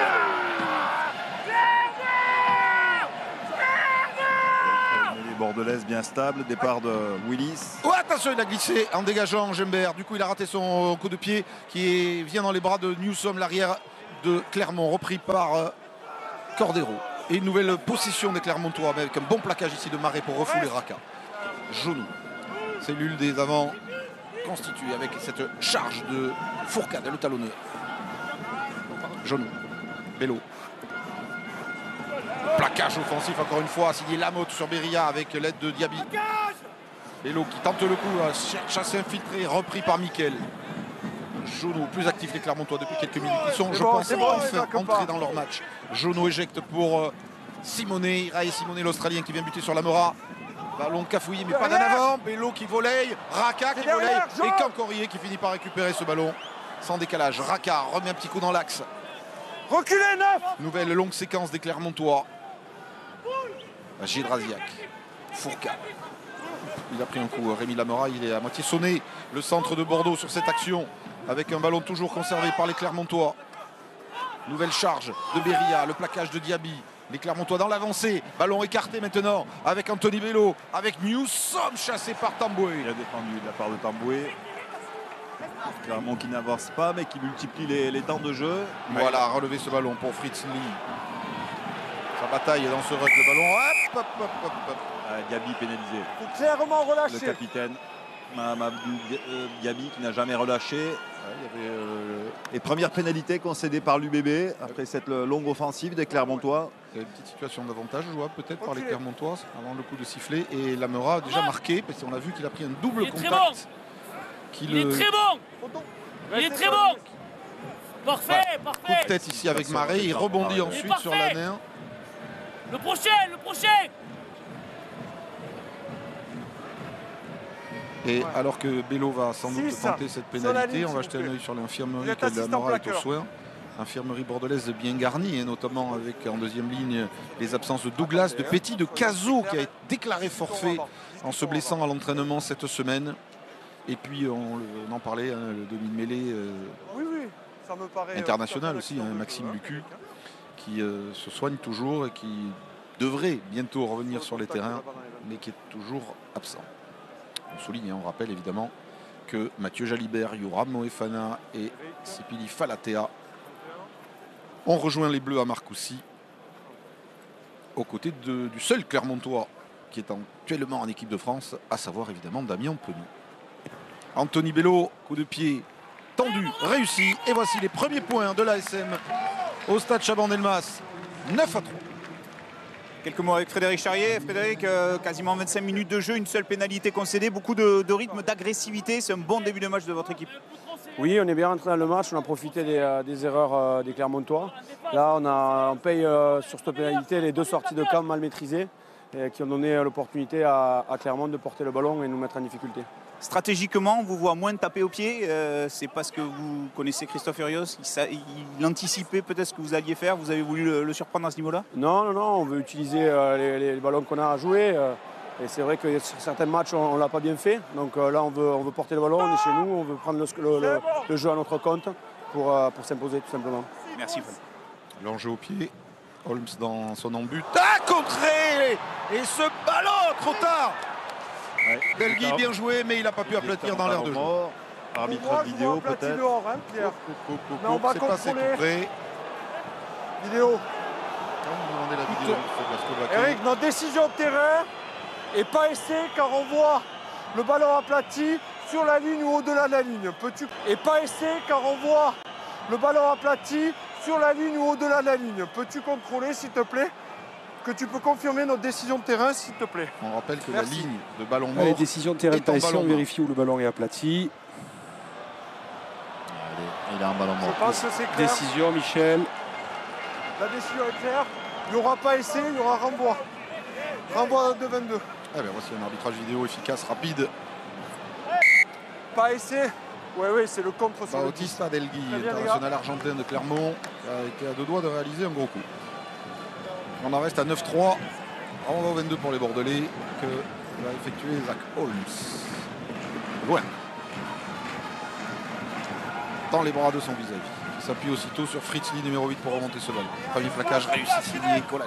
Les Bordelaises bien stables, départ de Willis. Oh, attention, il a glissé en dégageant Gembert. Du coup, il a raté son coup de pied qui vient dans les bras de Newsom, l'arrière de Clermont, repris par Cordero. Et une nouvelle possession des Clermontois avec un bon plaquage ici de Marais pour refouler Raka. Genou. Cellule des avants constituée avec cette charge de Fourcade, le talonneur. Genou. Bello. Plaquage offensif encore une fois, signé Lamotte sur Beria avec l'aide de Diaby. Bello qui tente le coup, cherche à s'infiltrer, repris par Mickaël. Jono, plus actifs les Clermontois depuis quelques minutes. Ils sont, je pense, enfin entrés dans leur match. Jono éjecte pour Simonet, Irae Simonet, l'Australien qui vient buter sur Lamera. Ballon cafouillé, mais pas d'en avant. Bello qui volaille, Raka qui volaille et Cancorier qui finit par récupérer ce ballon sans décalage. Raka remet un petit coup dans l'axe. Reculez, neuf. Nouvelle longue séquence des Clermontois. Gédrasiak, Fourcade. Il a pris un coup, Rémi Lamera, il est à moitié sonné. Le centre de Bordeaux sur cette action avec un ballon toujours conservé par les Clermontois. Nouvelle charge de Beria, le plaquage de Diaby. Les Clermontois dans l'avancée, ballon écarté maintenant avec Anthony Bello, avec Newsom chassé par Tamboué. Il a défendu de la part de Tamboué. Clermont qui n'avance pas mais qui multiplie les temps de jeu. Voilà, relever ce ballon pour Fritz Lee. Sa bataille dans ce ruck, le ballon. Hop, hop, hop, hop, hop. Diaby pénalisé. Faut clairement relâcher. Le capitaine Mamadou Diaby qui n'a jamais relâché. Il y avait, Et première pénalité concédée par l'UBB après cette longue offensive des Clermontois. il y a une petite situation d'avantage jouable peut-être par les Clermontois avant le coup de sifflet. Et Lamera a déjà marqué parce qu'on a vu qu'il a pris un double contact. Il est très bon. Il est très bon. Parfait, Coup de parfait. tête ici avec Marais. Il rebondit ensuite sur la nerf. Le prochain, le prochain. Et alors que Bello va sans doute 6, tenter cette sur la pénalité, ligne, on va s'il jeter vous un plaît. œil sur Vous l'infirmerie êtes que assistant Damora est au plaqueur. soin. Infirmerie bordelaise bien garnie, et notamment avec en deuxième ligne les absences de Douglas, de Petit, de Cazot qui a été déclaré forfait en se blessant à l'entraînement cette semaine. Et puis on en parlait, hein, le demi-mêlée Oui, ça me paraît. international aussi, hein, Maxime Lucu, qui se soigne toujours et qui devrait bientôt revenir sur les terrains, mais qui est toujours absent. On souligne, on rappelle évidemment que Mathieu Jalibert, Yoram Moefana et Sipili Falatea ont rejoint les Bleus à Marcoussis, aux côtés du seul Clermontois qui est actuellement en équipe de France, à savoir évidemment Damien Penou. Anthony Bello, coup de pied tendu, réussi, et voici les premiers points de l'ASM au stade Chaban-Delmas, 9-3. Quelques mots avec Frédéric Charrier. Frédéric, quasiment 25 minutes de jeu, une seule pénalité concédée, beaucoup de rythme, d'agressivité. C'est un bon début de match de votre équipe. Oui, on est bien rentré dans le match, on a profité des erreurs des Clermontois. Là, on paye sur cette pénalité les 2 sorties de camp mal maîtrisées qui ont donné l'opportunité à Clermont de porter le ballon et nous mettre en difficulté. Stratégiquement, on vous voit moins taper au pied. C'est parce que vous connaissez Christophe Furios. Il anticipait peut-être ce que vous alliez faire. Vous avez voulu le surprendre à ce niveau-là? Non, on veut utiliser les ballons qu'on a à jouer. Et c'est vrai que sur certains matchs, on ne l'a pas bien fait. Donc là, on veut porter le ballon, on est chez nous, on veut prendre le jeu à notre compte pour s'imposer tout simplement. Merci Fred. L'enjeu au pied, Holmes dans son embut, contré, et ce ballon trop tard. Ouais. Delgui bien joué, mais il n'a pas pu aplatir dans l'air de jeu. Arbitrage vidéo peut-être. Dehors, hein, Pierre. Mais on va C'est passé contrôler. tout près. Vidéo. On va demander la vidéo. Eric, notre décision de terrain est pas essai car on voit le ballon aplati sur la ligne ou au-delà de la ligne. Peux-tu et pas essai car on voit le ballon aplati sur la ligne ou au-delà de la ligne. Peux-tu contrôler s'il te plaît que tu peux confirmer notre décision de terrain s'il te plaît? On rappelle que Merci. la ligne de ballon mort. Allez, décision de terrain est en pas essai, ballon on mort. vérifie où le ballon est aplati. Il a un ballon Je mort. pense que c'est clair. Décision, Michel. La décision est claire. Il n'y aura pas essai, il y aura renvoi. Renvoi de 22. Eh bien, voici un arbitrage vidéo efficace, rapide. Pas essai. Oui, c'est le contre sur le 10. Bautista Delgui, Très bien, international argentin de Clermont, qui a été à 2 doigts de réaliser un gros coup. On en reste à 9-3. Renvoi au 22 pour les Bordelais, que va effectuer Zach Holmes. Loin. Dans les bras de son vis-à-vis. Il s'appuie aussitôt sur Fritzli, numéro 8, pour remonter ce ballon. Premier plaquage réussi, signé Collage.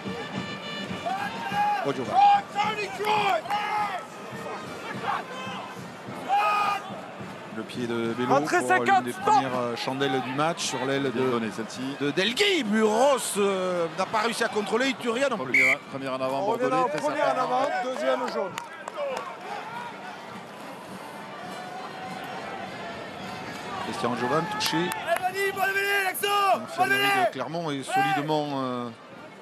Ojova. Le pied de Bello Entrée pour 50, l'une des stop. premières chandelles du match sur l'aile Bien donné celle-ci. de Delgui. Buros n'a pas réussi à contrôler Ituria non plus. Première en avant On revient Bordelais. en Très premier en sympa. avant, deuxième jaune. Christian Jovan touché. L'infirmerie de Clermont est solidement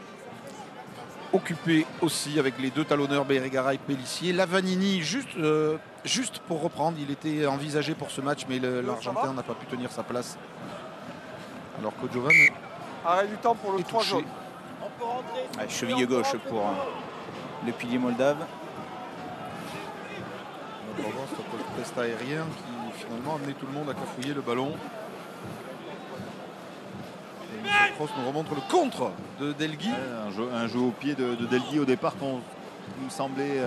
occupé aussi avec les 2 talonneurs Berregara et Pellissier. Lavanini juste pour reprendre, il était envisagé pour ce match, mais l'Argentin n'a pas pu tenir sa place. Alors que Jovan Arrêt du temps pour le est 3 touché. jaune. Ouais, cheville gauche pour le pilier moldave. On va voir ce test aérien qui finalement a amené tout le monde à cafouiller le ballon. Et Michel Cross nous remontre le contre de Delgui. Ouais, un jeu au pied de Delgui au départ qu'on nous semblait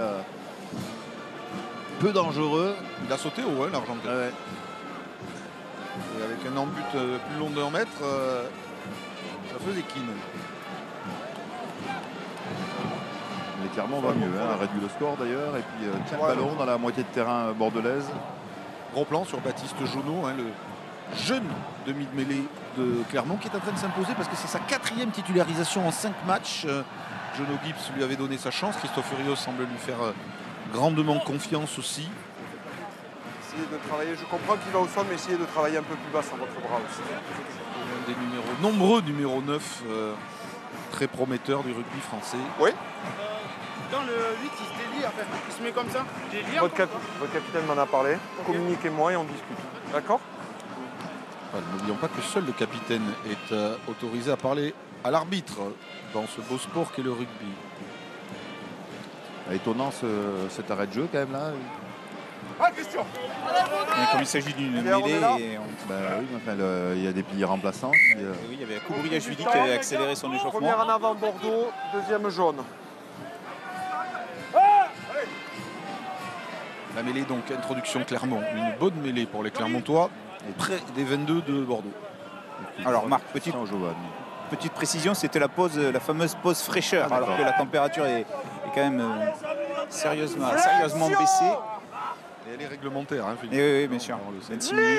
peu dangereux. Il a sauté haut, hein, l'Argentin. Ouais. Et avec un embut plus long d'1 mètre, ça faisait kin. Mais clairement on va mieux, hein, a réduit le score d'ailleurs et puis tient le ballon dans la moitié de terrain bordelaise. Gros plan sur Baptiste Jonot, hein, le jeune demi de mêlée de Clermont qui est en train de s'imposer parce que c'est sa 4e titularisation en 5 matchs. Jono Gibbs lui avait donné sa chance. Christophe Furios semble lui faire grandement confiance aussi. Essayez de travailler, je comprends qu'il va au sol, mais essayez de travailler un peu plus bas sur votre bras aussi. Un des nombreux numéros 9 très prometteurs du rugby français. Oui. Dans le 8, il se délie, en fait. Il se met comme ça. Délire. Votre capitaine m'en a parlé. Communiquez-moi et on discute. D'accord? N'oublions pas que seul le capitaine est autorisé à parler à l'arbitre dans ce beau sport qu'est le rugby. Étonnant cet arrêt de jeu quand même là. Mais comme il s'agit d'une Pierre, on est là mêlée, Bah oui, enfin, il y a des piliers remplaçants. oui, il y avait Koubouria-Judy qui avait accéléré son échauffement. Première en avant Bordeaux, deuxième jaune. La mêlée, donc, introduction Clermont. Une bonne mêlée pour les Clermontois, près des 22 de Bordeaux. Alors Marc, petite précision, c'était la fameuse pause fraîcheur, alors que la température est quand même sérieusement baissée. Et elle est réglementaire, hein, Philippe. Et oui, bien sûr. 26 minutes.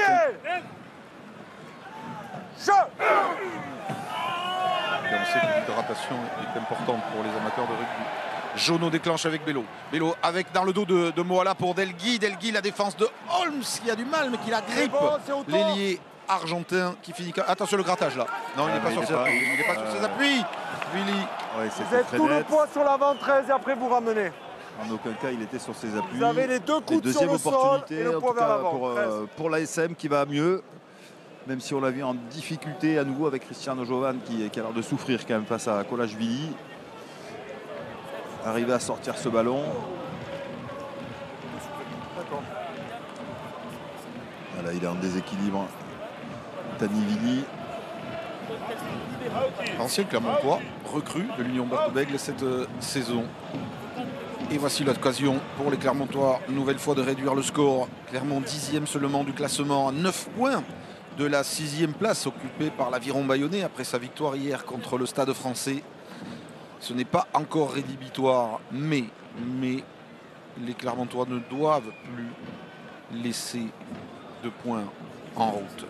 Et on sait que l'hydratation est importante pour les amateurs de rugby. Jono déclenche avec Bello. Bello avec dans le dos de Moala pour Delgui. Delgui, la défense de Holmes qui a du mal mais qui la grippe. L'ailier argentin qui finit. Attention le grattage là. Non, il n'est pas sur ses appuis. Il n'est pas sur ses appuis. Willy. Ouais, Vous êtes tout le poids sur l'avant 13 et après vous ramenez. En aucun cas, il était sur ses appuis. Vous avez les deux coudes sur le sol et le poids vers l'avant. Pour l'ASM qui va mieux, même si on l'a vu en difficulté à nouveau avec Cristiano Jovan qui a l'air de souffrir quand même face à Colachvili. Arriver à sortir ce ballon. Voilà, il est en déséquilibre. Tanivini. Ancien Clermontois, recrue de l'Union Bordeaux-Bègles cette saison. Et voici l'occasion pour les Clermontois, une nouvelle fois de réduire le score. Clermont 10e seulement du classement, à 9 points de la 6e place occupée par l'Aviron Bayonnais après sa victoire hier contre le Stade Français. Ce n'est pas encore rédhibitoire, mais les Clermontois ne doivent plus laisser de points en route.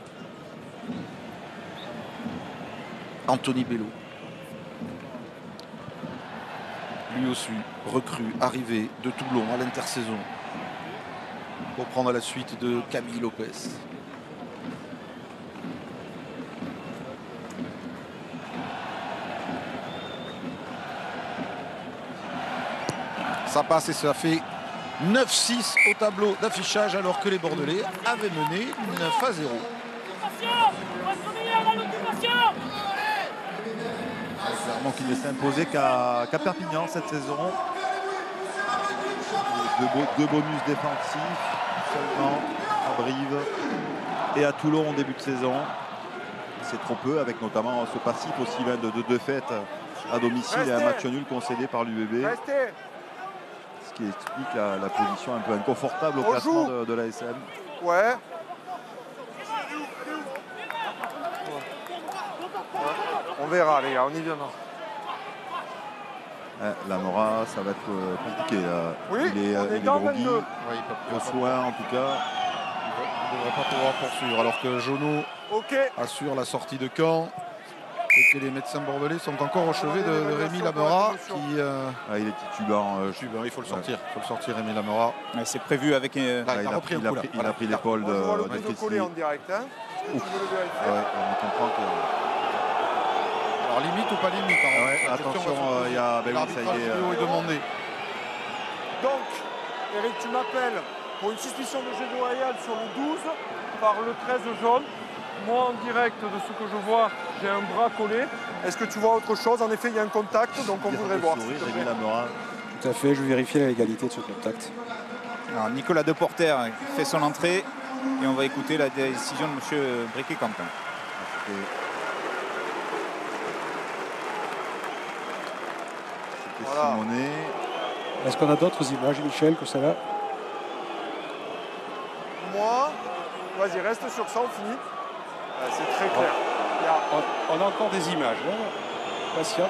Anthony Bello. Lui aussi, recrue, arrivé de Toulon à l'intersaison pour prendre la suite de Camille Lopez. Ça passe et ça fait 9-6 au tableau d'affichage alors que les Bordelais avaient mené 9-0. Clairement qui ne s'est imposé qu'à Perpignan cette saison. Deux bonus défensifs seulement à Brive et à Toulon en début de saison. C'est trop peu avec notamment ce passif aussi de deux défaites à domicile et un match nul concédé par l'UBB. Ce qui explique la position un peu inconfortable au classement de l'ASM. Ouais. On verra les gars, on y viendra. La Mora, ça va être compliqué. Oui, il est dans groggy, 22. au soin en tout cas. Il ne devrait pas pouvoir poursuivre alors que Jono assure la sortie de camp et que les médecins bordelais sont encore au chevet de Rémi Lamera qui il est titubant. il faut le sortir. Il faut le sortir Rémi Lamera. C'est prévu avec il a repris un coup là. Il a pris l'épaule de Christy. En direct, hein. On comprend que... Alors limite ou pas limite attention, il y a... l'arbitrage vidéo est demandé. Donc, Eric, tu m'appelles pour une suspicion de jet déloyal sur le 12 par le 13 jaune. Moi, en direct de ce que je vois, j'ai un bras collé. Est-ce que tu vois autre chose? En effet, il y a un contact, donc on voudrait voir. Tout à fait, je vais vérifier la légalité de ce contact. Alors, Nicolas Deporter fait son entrée et on va écouter la décision de M. Briquet-Quentin. Voilà. Est-ce qu'on a d'autres images, Michel, que ça va? Moi, vas-y, reste sur ça, on finit. C'est très clair. On a encore des images. Hein. Patiente.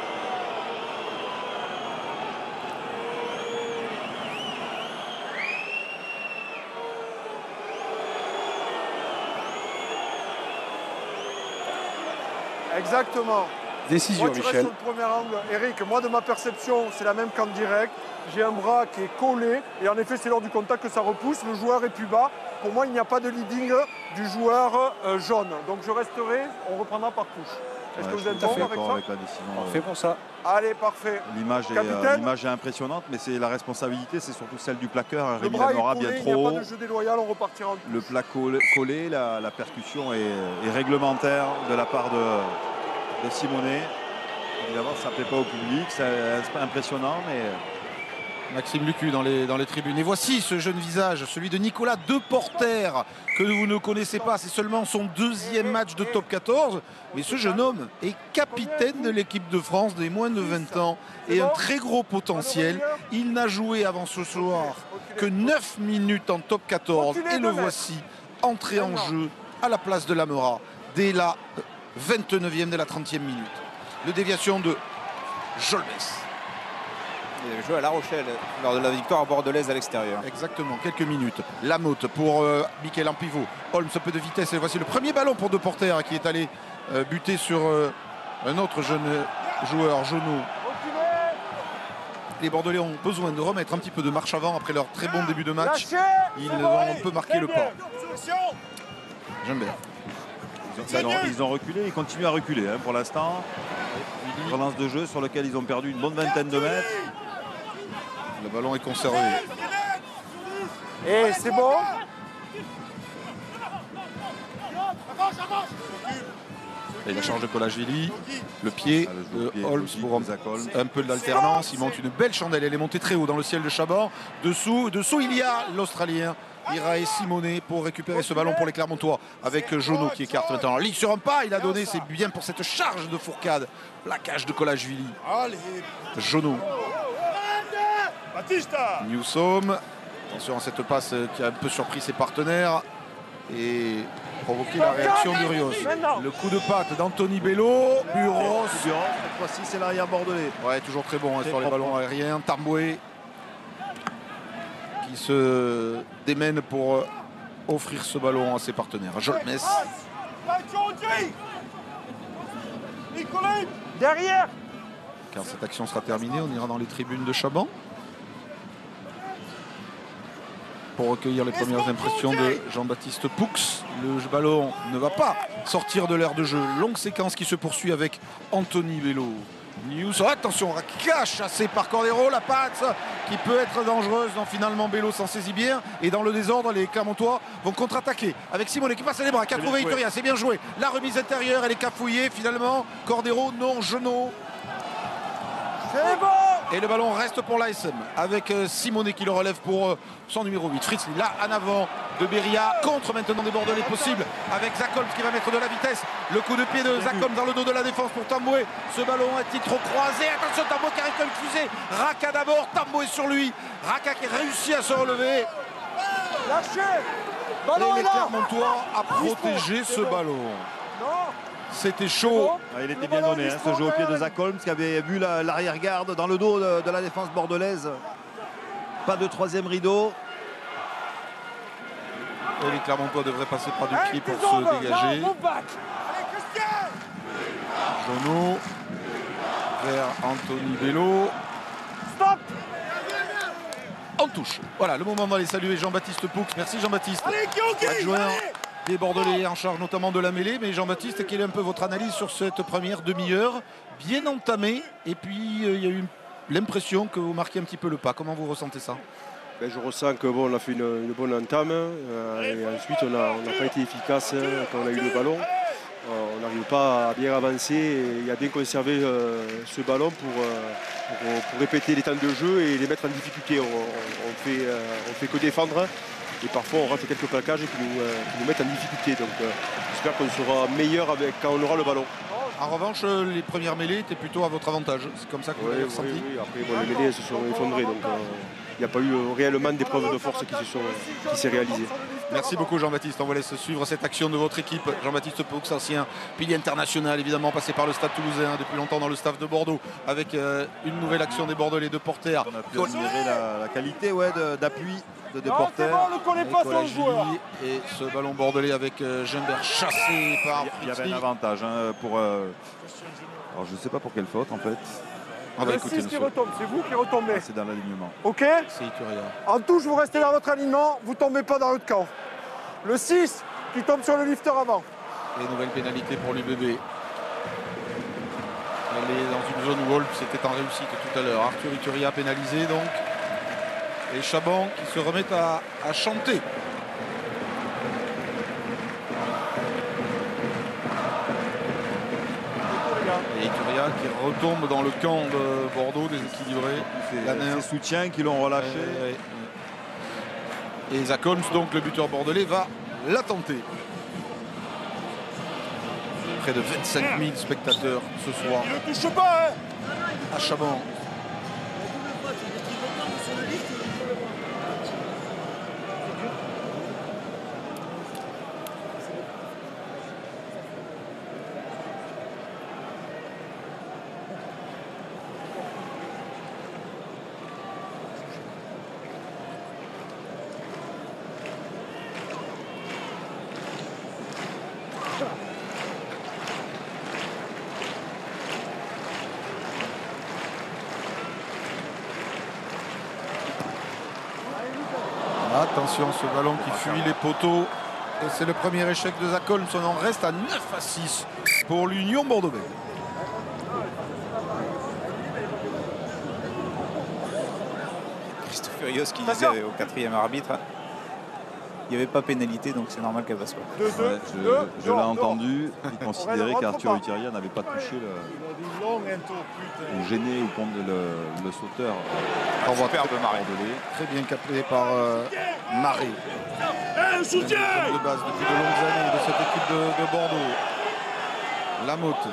Exactement. Décision, moi, tu Michel. restes sur le premier angle. Eric, moi, de ma perception, c'est la même qu'en direct. J'ai un bras qui est collé et en effet, c'est lors du contact que ça repousse. Le joueur est plus bas. Pour moi, il n'y a pas de leading du joueur jaune. Donc, je resterai. On reprendra par touche. Est-ce que vous êtes d'accord avec ça? la décision. Parfait pour ça. Allez, parfait. L'image est impressionnante, mais c'est la responsabilité, c'est surtout celle du plaqueur. Le Rémi bras Lamora est collé, bien il n'y trop a haut. pas de jeu déloyal, on repartira en touche. Le plat collé, la percussion est réglementaire de la part de Simonet. Évidemment, ça ne plaît pas au public, c'est impressionnant, mais Maxime Lucu dans les tribunes. Et voici ce jeune visage, celui de Nicolas Deporter, que vous ne connaissez pas. C'est seulement son 2e match de top 14. Mais ce jeune homme est capitaine de l'équipe de France des moins de 20 ans et un très gros potentiel. Il n'a joué avant ce soir que 9 minutes en top 14. Et le voici entré en jeu à la place de Lamera dès la 29e de la 30e minute. Le déviation de Jolmes. Il avait joué à La Rochelle lors de la victoire bordelaise à l'extérieur. Exactement, quelques minutes. Lamotte pour Mickaël en pivot. Holmes, un peu de vitesse. Et voici le premier ballon pour Deporter qui est allé buter sur un autre jeune joueur, Jonot. Les Bordelais ont besoin de remettre un petit peu de marche avant après leur très bon début de match. Ils ont un peu marqué le pas. Jambert. Ils ont reculé, ils continuent à reculer hein, pour l'instant. Relance de jeu sur lequel ils ont perdu une bonne vingtaine de mètres. Le ballon est conservé. Et c'est bon. Et la charge de Colagili, le pied de Holmes pour un peu de l'alternance. Il monte une belle chandelle, elle est montée très haut dans le ciel de Chaban. Dessous, il y a l'Australien Irae Simonet pour récupérer ce ballon pour les Clermontois avec Jonot qui écarte maintenant. Ligue sur un pas, il a donné, c'est bien pour cette charge de Fourcade. Plaquage de Colagili. Jonot. Newsom. Attention à cette passe qui a un peu surpris ses partenaires et provoqué la réaction d'Urios. Le coup de patte d'Anthony Bello. Buros. Cette fois-ci, c'est l'arrière bordelais. Ouais, toujours très bon hein, sur les ballons aériens. Tamboué qui se démène pour offrir ce ballon à ses partenaires. Jolmes. Derrière. Car cette action sera terminée, on ira dans les tribunes de Chaban pour recueillir les premières impressions de Jean-Baptiste Poux. Le ballon ne va pas sortir de l'aire de jeu. Longue séquence qui se poursuit avec Anthony Bello. News, attention, chassé par Cordero, la patte qui peut être dangereuse. Non, finalement Bello s'en saisit bien et dans le désordre les Clermontois vont contre-attaquer avec Simonet qui passe les bras, qui a trouvé Ituria, c'est bien joué. La remise intérieure, elle est cafouillée finalement. Cordero, non, Jonot. C'est bon. Et le ballon reste pour l'ASM avec Simonet qui le relève pour son numéro 8. Fritz là en avant de Beria contre maintenant des Bordelais possibles avec Zakholm qui va mettre de la vitesse. Le coup de pied de Zakholm dans le dos de la défense pour Tamboué. Ce ballon est-il trop croisé? Attention, Tamboué qui arrive comme une fusée. Raka d'abord, Tamboué sur lui. Raka qui réussit à se relever. Lâchez. Et les Clermontois à protéger ce ballon. C'était chaud. Il était bien donné, hein, ce jeu au pied de Zakholm qui avait vu l'arrière-garde dans le dos de la défense bordelaise. Pas de troisième rideau. Et les Clermontois devraient passer par du pied pour se dégager. Jonot vers Anthony Bello. Stop. En touche. Voilà, le moment d'aller saluer Jean-Baptiste Poux. Merci Jean-Baptiste. Adjoint des Bordelais en charge notamment de la mêlée. Mais Jean-Baptiste, quelle est un peu votre analyse sur cette première demi-heure bien entamée? Et puis il y a eu l'impression que vous marquez un petit peu le pas. Comment vous ressentez ça? Je ressens que bon, on a fait une bonne entame et ensuite on n'a pas été efficace quand on a eu le ballon. On n'arrive pas à bien avancer et à bien conserver ce ballon pour répéter les temps de jeu et les mettre en difficulté. On fait que défendre et parfois on rate quelques plaquages qui nous mettent en difficulté. Donc j'espère qu'on sera meilleur quand on aura le ballon. En revanche, les premières mêlées étaient plutôt à votre avantage. C'est comme ça que vous l'avez ressenti. Oui. Après, bon, les mêlées se sont effondrées. Donc il n'y a pas eu réellement d'épreuve de force qui s'est réalisée. Merci beaucoup Jean-Baptiste. On vous laisse suivre cette action de votre équipe. Jean-Baptiste Poux, ancien pilier international, évidemment passé par le Stade Toulousain depuis longtemps dans le staff de Bordeaux, avec une nouvelle action des Bordelais de Porter. On a pu admirer la qualité d'appui de Deporter. Et ce ballon bordelais avec Gimbert chassé par Il y avait un avantage pour... Alors je ne sais pas pour quelle faute en fait. On va écouter qui retombe, c'est vous qui retombez. C'est dans l'alignement. Ok. C'est Ituria. En touche, vous restez dans votre alignement, vous ne tombez pas dans votre camp. Le 6 qui tombe sur le lifter avant. Et nouvelle pénalité pour l'UBB. Elle est dans une zone où Wolf était en réussite tout à l'heure. Arthur Ituria pénalisé donc. Et Chaban qui se remet à chanter. Et Ituria qui retombe dans le camp de Bordeaux, déséquilibré. C'est ses soutiens qui l'ont relâché. Et Zach Holmes, donc le buteur bordelais, va la tenter. Près de 25 000 spectateurs ce soir. Il ne touche pas, hein. À Chabon. Attention, ce ballon qui fuit les poteaux. Et c'est le premier échec de Zach Holmes. On en reste à 9-6 pour l'Union Bordeaux. Christophe Furios qui disait au 4e arbitre, il n'y avait pas pénalité, donc c'est normal qu'elle passe pas. Je l'ai entendu, il considérait qu'Arthur Utiria n'avait pas touché ou gêné ou contre le sauteur. Superbe Maré. Très bien capté par Maré. Un soutien de base depuis de longues années de cette équipe de Bordeaux. Lamotte.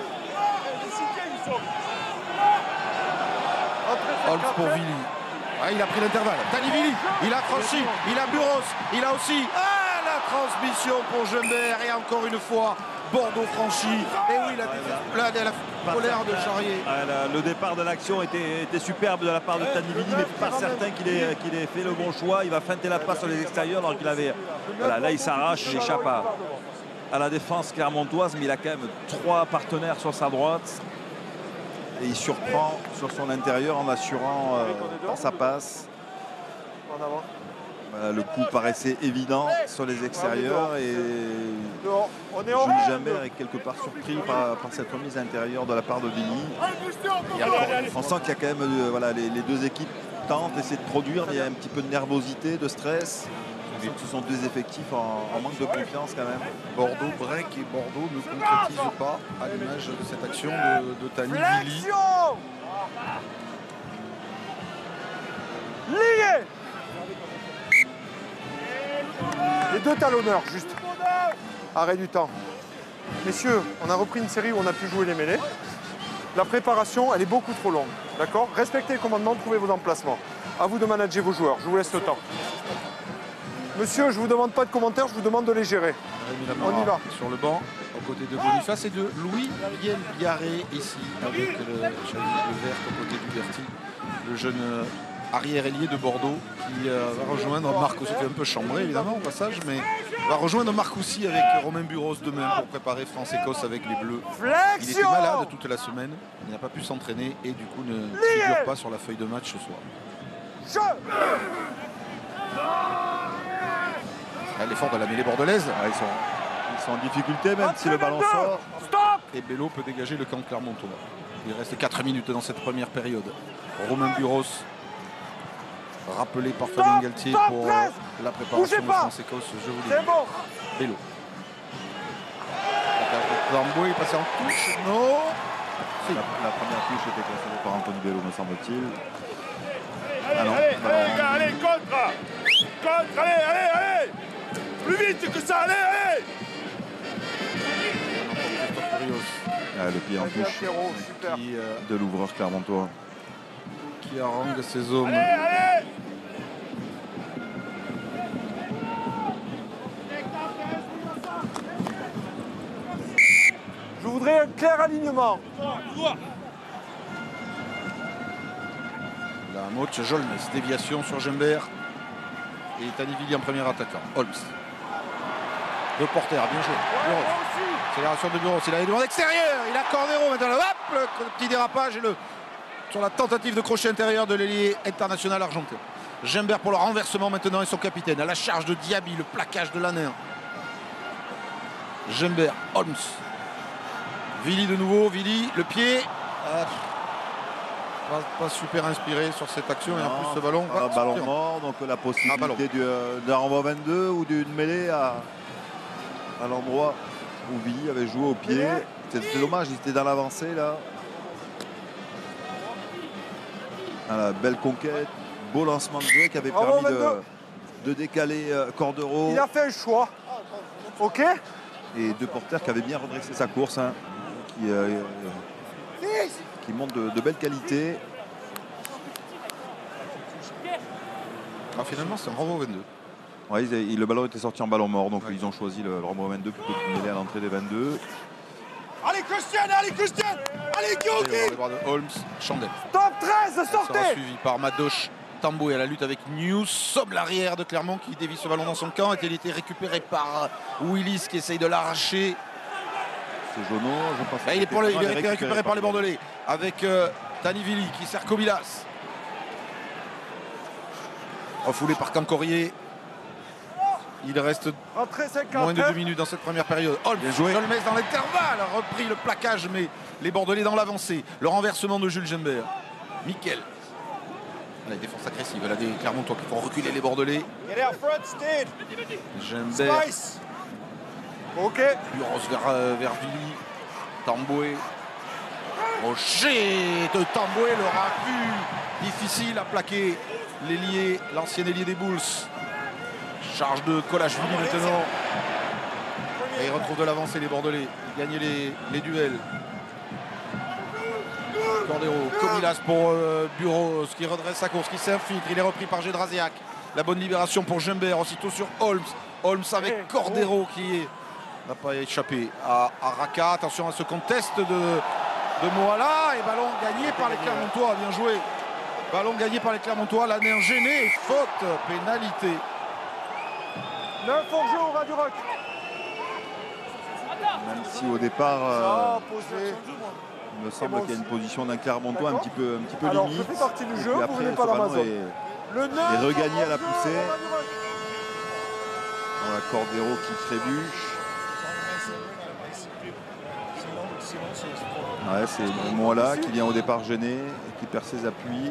Holmes pour Villy. Ah, il a pris l'intervalle. Dani Villy, il a franchi, il a Buros, il a aussi la transmission pour Gembert. Et encore une fois, Bordeaux franchi. Et oui, la colère de Charrier. Le départ de l'action était superbe de la part de Dani Villy, mais pas certain qu'il ait fait le bon choix. Il va feinter la passe sur les extérieurs alors qu'il avait. Voilà, là, il s'arrache, il échappe à la défense clermontoise, mais il a quand même 3 partenaires sur sa droite. Et il surprend sur son intérieur en assurant par sa passe. Voilà, le coup paraissait évident sur les extérieurs et Jules Gembert est quelque part surpris par cette remise intérieure de la part de Villy. On sent qu'il y a quand même voilà, les deux équipes tentent, essaient de produire, mais il y a un petit peu de nervosité, de stress. Ce sont deux effectifs en manque de confiance quand même. Bordeaux break et Bordeaux ne concrétise pas à l'image de cette action de Dani Villy. Lié. Les 2 talonneurs, juste. Arrêt du temps. Messieurs, on a repris une série où on a pu jouer les mêlées. La préparation, elle est beaucoup trop longue. D'accord? Respectez le commandement, trouvez vos emplacements. À vous de manager vos joueurs. Je vous laisse le temps. Monsieur, je ne vous demande pas de commentaires, je vous demande de les gérer. On y va. Sur le banc, aux côtés de Boniface et de Louis Biarré ici, avec le vert aux côtés du Berti, le jeune arrière-ailier de Bordeaux qui va rejoindre Marc aussi, fait un peu chambré évidemment au passage, mais va rejoindre Marc aussi avec Romain Buros demain pour préparer France-Écosse avec les Bleus. Il était malade toute la semaine, il n'a pas pu s'entraîner et du coup ne figure pas sur la feuille de match ce soir. L'effort de la mêlée bordelaise. Ils sont en difficulté même si le ballon sort. Et Bello peut dégager le camp clermontois. Il reste 4 minutes dans cette première période. Romain Buros, rappelé par Fabien Galtier pour la préparation de France-Écosse, je vous l'ai dit. Bello. Zamboué est passé en touche. Non. La première touche était concédée par Anthony Bello, me semble-t-il. Allez, contre, allez. Plus vite que ça, allez. Le pied en touche de l'ouvreur clermontois. Qui harangue ses hommes. Allez. Je voudrais un clair alignement. La motte Jolnes, déviation sur Gembert. Et Dani Villy en premier attaquant. Holmes. De Porter, bien joué. Buros. Accélération de Buros. Il a les devants extérieurs. Il a Cordero maintenant. Hop, le petit dérapage et sur la tentative de crochet intérieur de l'ailier international argentin. Gembert pour le renversement maintenant et son capitaine. À la charge de Diaby, le plaquage de l'Aner. Gembert, Holmes. Villy de nouveau. Villy, le pied. Pas super inspiré sur cette action et en plus ce ballon va ballon mort, donc la possibilité d'un renvoi 22 ou d'une mêlée à l'endroit où Villy avait joué au pied. C'était dommage, il était dans l'avancée là. Voilà, belle conquête, beau lancement de jeu qui avait permis de décaler Cordero. Il a fait un choix. Ok. Et De Porter qui avait bien redressé sa course, hein, qui montre de belles qualités. Ah, finalement, c'est un renvoi au 22. Ouais, le ballon était sorti en ballon mort, donc ils ont choisi le renvoi au 22 plutôt que de mêler à l'entrée des 22. Allez, Christian! Allez, Christian! Allez, Guillaume! Les bras de Holmes, Chandel. Top 13, Sera sortez. suivi par Madoche Tamboué à la lutte avec Newsom, l'arrière de Clermont qui dévie ce ballon dans son camp. Il était récupéré par Willis qui essaye de l'arracher. C'est Jono, je pense. Là, il est récupéré par les Bordelais avec Tanivili qui sert Kobilas. Refoulé par Cancorier. Il reste moins de 2 minutes dans cette première période. Holmes dans l'intervalle a repris le plaquage, mais les Bordelais dans l'avancée. Le renversement de Jules Gembert. Mickel. La défense agressive. Elle a des Clermontois qui font reculer les Bordelais. Gembert. Ok. Buros vers Villy. Tamboué. Rocher de Tamboué, le rapu. Difficile à plaquer l'ailier, l'ancien ailier des Bulls. Charge de Kolachvili maintenant. Et il retrouve de l'avancée les Bordelais. Il gagne les duels. Cordero, Kobilas pour Buros qui redresse sa course, qui s'infiltre. Il est repris par Gédrasiak. La bonne libération pour Gembert, aussitôt sur Holmes. Holmes avec Cordero qui n'a pas échappé à Raka. Attention à ce contest de Moala. Et ballon gagné par les Clermontois. Bien joué. Ballon gagné par les Clermontois. Lanner gêné. Faute. Pénalité. 9 hors jeu au Radio Rock. Même si au départ, il me semble qu'il y a une position d'un Clermontois un petit peu Alors, limite. je fais partie du jeu, Après, vous venez ce pas dans ma ballon zone. est regagné à la poussée. Voilà, Cordero qui trébuche. Ouais, c'est Moala qui vient au départ gêné et qui perd ses appuis.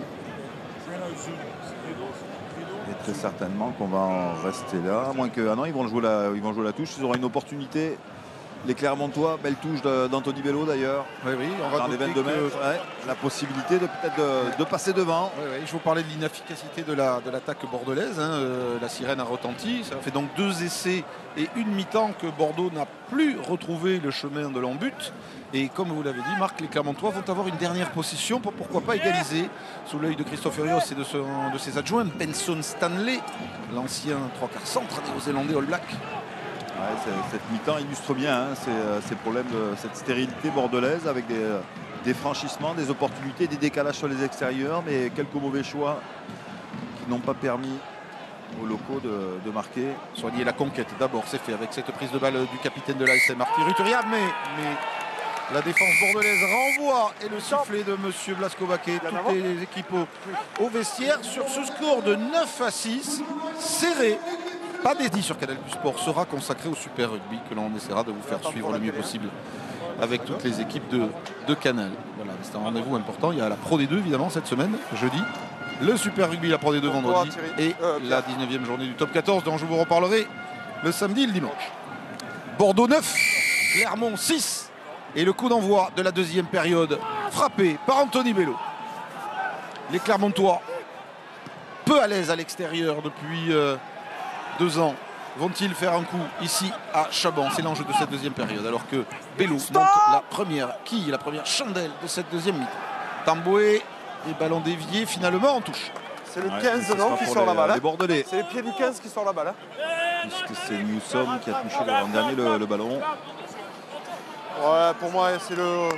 Et très certainement qu'on va en rester là. À moins que. Ah non, ils vont jouer la touche. Ils auront une opportunité. Les Clermontois, belle touche d'Anthony Bello d'ailleurs. Oui, on va dans les 22 mètres. Ouais, la possibilité de peut-être de passer devant. Oui, je vous parlais de l'inefficacité de l'attaque bordelaise. Hein. La sirène a retenti. Ça fait donc 2 essais et une mi-temps que Bordeaux n'a plus retrouvé le chemin de l'en-but. Et comme vous l'avez dit, Marc, les Clermontois vont avoir une dernière possession pour pourquoi pas égaliser sous l'œil de Christophe Furios et de ses adjoints. Benson Stanley, l'ancien 3/4 centre néo-zélandais All Black. Ouais, cette mi-temps illustre bien ces problèmes de cette stérilité bordelaise avec des franchissements, des opportunités, des décalages sur les extérieurs, mais quelques mauvais choix qui n'ont pas permis aux locaux de marquer. Soigner la conquête d'abord, c'est fait avec cette prise de balle du capitaine de l'ASM Marty Ruturiab, mais la défense bordelaise renvoie et le sifflet de M. Blasco-Baquet. Toutes les équipes au vestiaire sur ce score de 9-6, serré. Pas dédié sur Canal+ Sport sera consacré au Super Rugby que l'on essaiera de vous faire suivre le mieux possible avec toutes les équipes de Canal. Voilà, c'est un rendez-vous important. Il y a la Pro D2 évidemment cette semaine, jeudi. Le Super Rugby, la Pro D2 vendredi et la 19e journée du Top 14 dont je vous reparlerai le samedi et le dimanche. Bordeaux 9, Clermont 6 et le coup d'envoi de la deuxième période frappé par Anthony Bello. Les Clermontois peu à l'aise à l'extérieur depuis 2 ans. Vont-ils faire un coup ici à Chaban? C'est l'enjeu de cette deuxième période. Alors que Bello monte la première chandelle de cette deuxième mi-temps. Tamboué et ballon dévié finalement en touche. C'est le 15 qui sort la balle. Les Bordelais. C'est le pied du 15 qui sort la balle. Puisque c'est Newsom qui a touché l'an dernier le ballon. Ouais, pour moi, c'est le.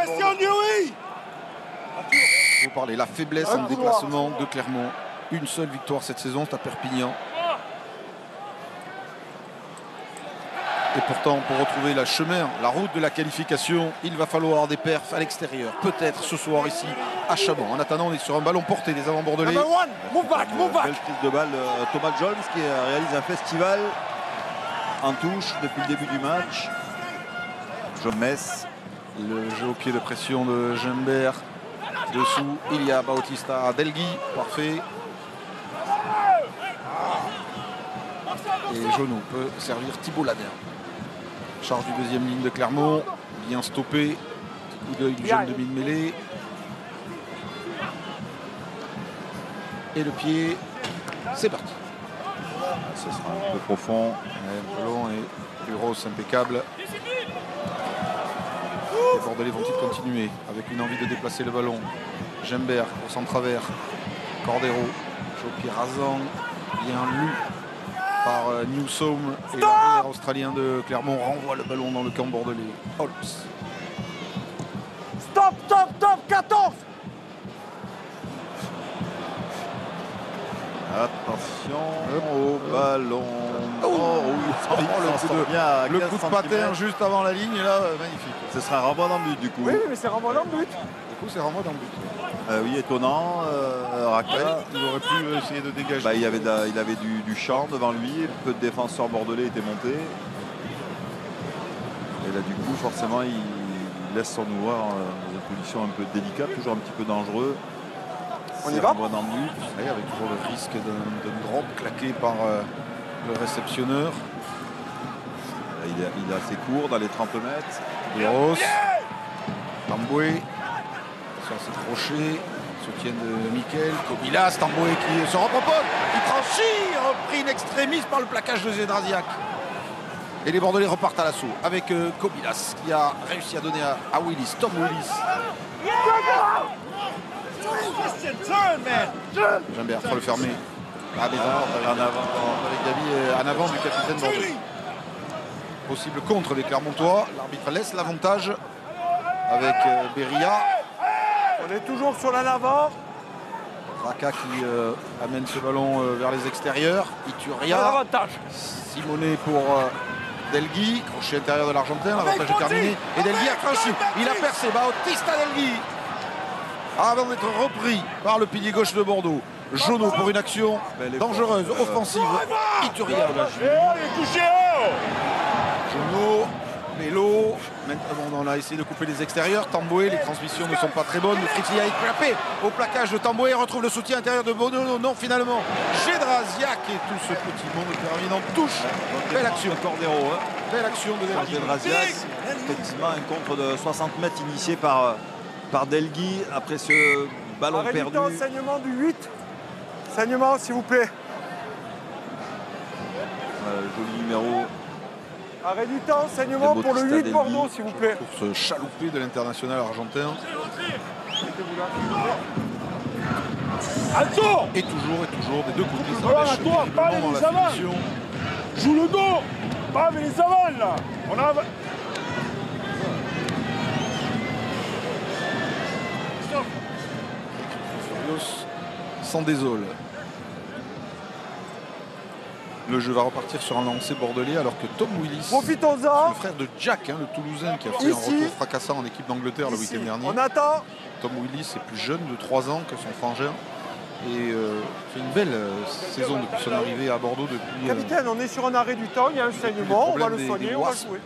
Vous parlez la faiblesse en déplacement de Clermont. Une seule victoire cette saison, c'est à Perpignan. Et pourtant, pour retrouver la route de la qualification, il va falloir des perfs à l'extérieur. Peut-être ce soir ici à Chaban. En attendant, on est sur un ballon porté des avants bordelais. Move back. Belle prise de balle, Thomas Jones qui réalise un festival en touche depuis le début du match. John Mess. Le jeu au pied de pression de Gembert. Dessous, il y a Bautista Delgui. Parfait. Et Jono peut servir Thibault Lanner. Charge du deuxième ligne de Clermont. Bien stoppé. Petit coup d'œil du jeune demi de mêlée. Et le pied, c'est parti. Ce sera un peu profond. Le ballon est grosse, impeccable. Les Bordelais vont-ils continuer avec une envie de déplacer le ballon? Gembert pour son travers. Cordero, jeu au pied rasant, bien lu par Newsome. Et l'arrière australien de Clermont renvoie le ballon dans le camp bordelais. Holmes. Stop, stop, stop, 14. Attention au ballon. Le coup de patin juste avant la ligne, là, magnifique. Ce sera un renvoi dans le but du coup. Oui, mais c'est renvoi dans le but. Du coup, c'est renvoi dans le but. Oui, étonnant. Raquel. Il aurait pu essayer de dégager. Il avait du champ devant lui. Peu de défenseurs bordelais étaient montés. Et là, du coup, forcément, il laisse son nouveau dans une position un peu délicate, toujours un petit peu dangereux. On y va dans le but. Et avec toujours le risque d'un drop claqué par le réceptionneur. Il est assez court dans les 30 mètres. Gross. Tamboué. Sur ses crochets. Soutien de Mikel. Kobilas. Tamboué qui se repropose. Qui franchit. Repris in extremis par le plaquage de Zedraziak. Et les Bordelais repartent à l'assaut avec Kobilas qui a réussi à donner à Willis. Tom Willis. Gembert pour le fermer. En avant avec Gabi, en avant du capitaine Bordeaux. Possible contre les Clermontois. L'arbitre laisse l'avantage avec Beria. On est toujours sur l'en avant. Raka qui amène ce ballon vers les extérieurs. Ituria. Simonet pour Delgui. Crochet intérieur de l'Argentin. L'avantage est terminé. Et Delgui a franchi. Il a percé. Bautista Delgui. Avant d'être repris par le pilier gauche de Bordeaux. Jono pour une action dangereuse, offensive. Ituria. Jono, Mélo. Maintenant, on a essayé de couper les extérieurs. Tamboué, les transmissions ne sont pas très bonnes. Fritzi a échappé au plaquage de Tamboué. Retrouve le soutien intérieur de Bono. Non, finalement, Zedraziak et tout ce petit monde terminant touche. Belle action. Cordero. Belle action de Zedraziak. Effectivement, un contre de 60 mètres initié par Delgui après ce ballon perdu. Saignement du 8. Saignement, s'il vous plaît. Joli numéro. Arrêt du temps, saignement pour le 8 Bordeaux, s'il vous plaît. Pour ce chaloupé de l'international argentin. Et toujours des deux côtés. Ça Voilà, pêche toi, pas terriblement les dans la avales. finition. Joue le dos. Pas avec les avales là. On a. Furios s'en désole. Le jeu va repartir sur un lancer bordelais alors que Tom Willis, Profitons-en. le frère de Jack, le Toulousain qui a fait un retour fracassant en équipe d'Angleterre le week-end dernier. On attend. Tom Willis est plus jeune de 3 ans que son frangin et fait une belle saison depuis son arrivée à Bordeaux. Depuis, Capitaine, on est sur un arrêt du temps, il y a un saignement, on va le soigner, on va le jouer.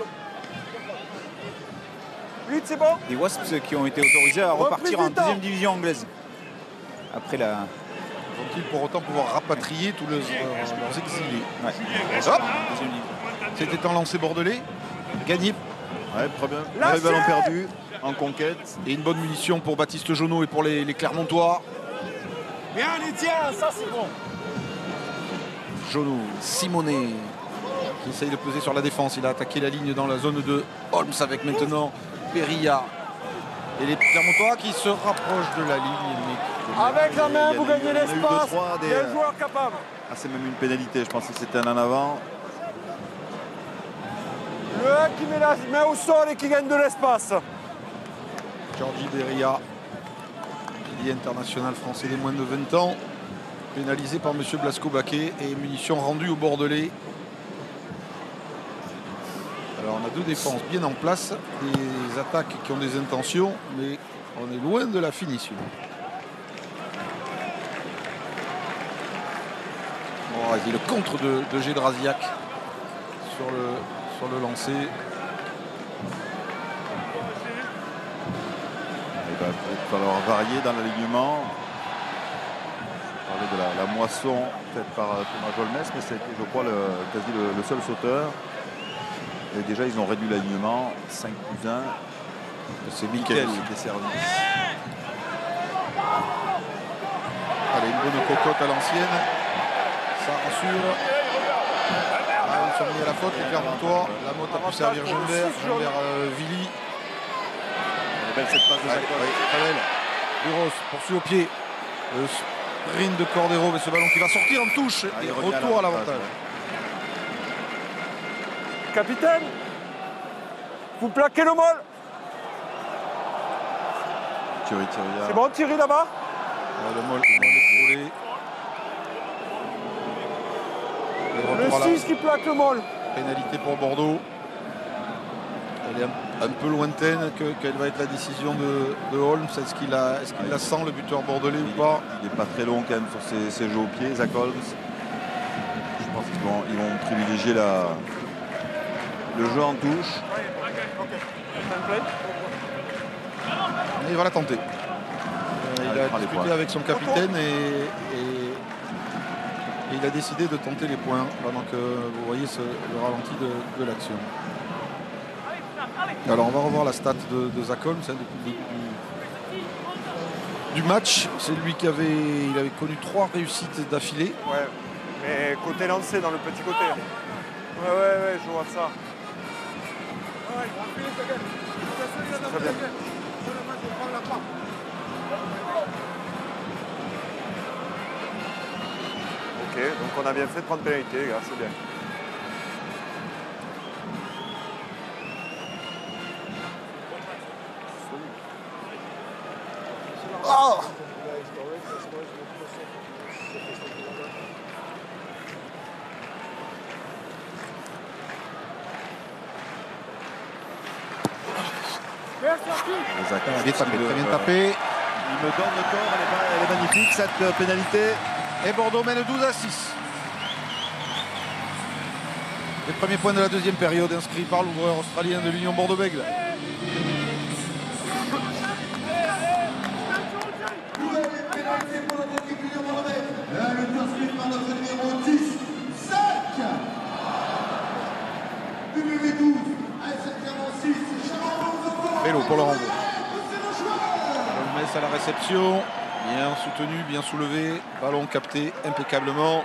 8, c'est bon. Des Wasps qui ont été autorisés à repartir en du temps. deuxième division anglaise. Après la... Vont-ils pour autant pouvoir rapatrier tous leurs exilés? Ouais. Hop. C'était un lancer bordelais. Gagné. Ouais, premier ballon perdu en conquête. Et une bonne munition pour Baptiste Jono et pour les Clermontois. Bien les tiens, ça c'est bon. Jono, Simonet qui essaye de peser sur la défense. Il a attaqué la ligne dans la zone de Holmes avec maintenant Beria. Et les Clermontois qui se rapprochent de la ligne. Avec la main, vous gagnez l'espace. Il y a un des... joueur capable. Ah, c'est même une pénalité, je pense que c'était un en avant. Le 1 qui met la main au sol et qui gagne de l'espace. Georgi Beria, pilier international français des moins de 20 ans, pénalisé par M. Blasco-Baquet et munitions rendues au Bordelais. Alors on a deux défenses bien en place, des attaques qui ont des intentions, mais on est loin de la finition. Bon, vas-y, le contre de Zedraziak sur le lancer. Il va peut-être falloir varier dans l'alignement. On parlait de la moisson faite par Thomas Jolmes, mais c'était, je crois, quasi le seul sauteur. Et déjà, ils ont réduit l'alignement. 5 plus 1. C'est Mikel qui était servi. Allez, une bonne cocotte à l'ancienne. Ça rassure. Ils sont mis à la faute, les Clermontois. La motte a pu servir Jambert, Villy. Elle est belle cette passe de Zacol. Très belle. Buros poursuit au pied. Le sprint de Cordero, mais ce ballon qui va sortir en touche. Et retour à l'avantage. Capitaine, vous plaquez le molle. C'est bon, Thierry là-bas. Le molle est frôlé. Le 6 qui plaque le molle. Pénalité pour Bordeaux. Elle est un peu lointaine. Quelle va être la décision de Holmes? Est-ce qu'il la sent, le buteur bordelais, ou pas? Il n'est pas très long quand même sur ses jeux au pied, Zach Holmes. Je pense qu'ils vont privilégier le jeu en touche. Il va la tenter. Il a discuté avec son capitaine et il a décidé de tenter les points pendant que vous voyez le ralenti de l'action. Alors on va revoir la stat de Zach Holmes du match. C'est lui il avait connu 3 réussites d'affilée. Ouais, mais côté lancé dans le petit côté. Ouais, je vois ça. Très bien. Ok, donc on a bien fait de prendre pénalité, les gars, c'est bien. Oh, il est tapé, très bien tapé. Il me donne le corps, elle est magnifique cette pénalité. Et Bordeaux mène 12-6. Les premiers points de la deuxième période inscrits par l'ouvreur australien de l'Union Bordeaux-Bègles. Vélo pour le renvoi. Holmes à la réception. Bien soutenu, bien soulevé. Ballon capté impeccablement.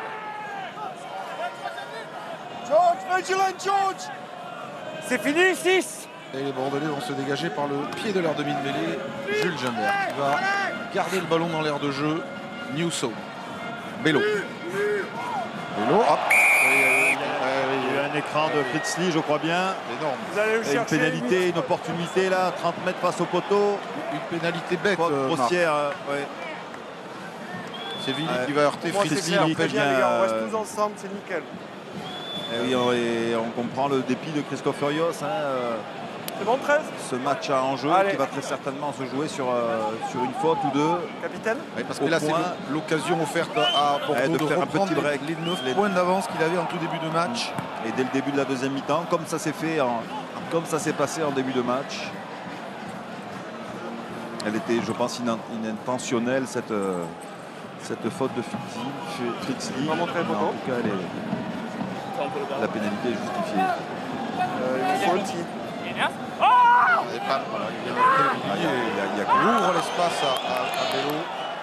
George. C'est fini, 6. Et les Bordelais vont se dégager par le pied de leur demi-mêlée. Jules Jambert qui va garder le ballon dans l'aire de jeu. Newso. Bello. Bello, hop. Il y a un écran de Fritzli, je crois bien. Énorme. Vous allez le chercher. Une pénalité, une opportunité là, 30 mètres face au poteau. Une pénalité bête. Grossière, ouais. C'est Villy qui va heurter Fritzli. Très bien, les gars, on reste tous ensemble, c'est nickel. Et oui, on comprend le dépit de Christophe Furios. C'est bon, 13. Ce match à enjeu qui va très certainement se jouer sur une faute ou deux. Capitaine. Oui, parce que là, c'est l'occasion offerte à Bordeaux de faire un petit break. Les 9 points d'avance qu'il avait en tout début de match. Et dès le début de la deuxième mi-temps, comme ça s'est fait, comme ça s'est passé en début de match. Elle était, je pense, inintentionnelle, cette faute de Fritzli. En tout cas, la pénalité est justifiée. Il faut le tir. Il ouvre l'espace à Bello.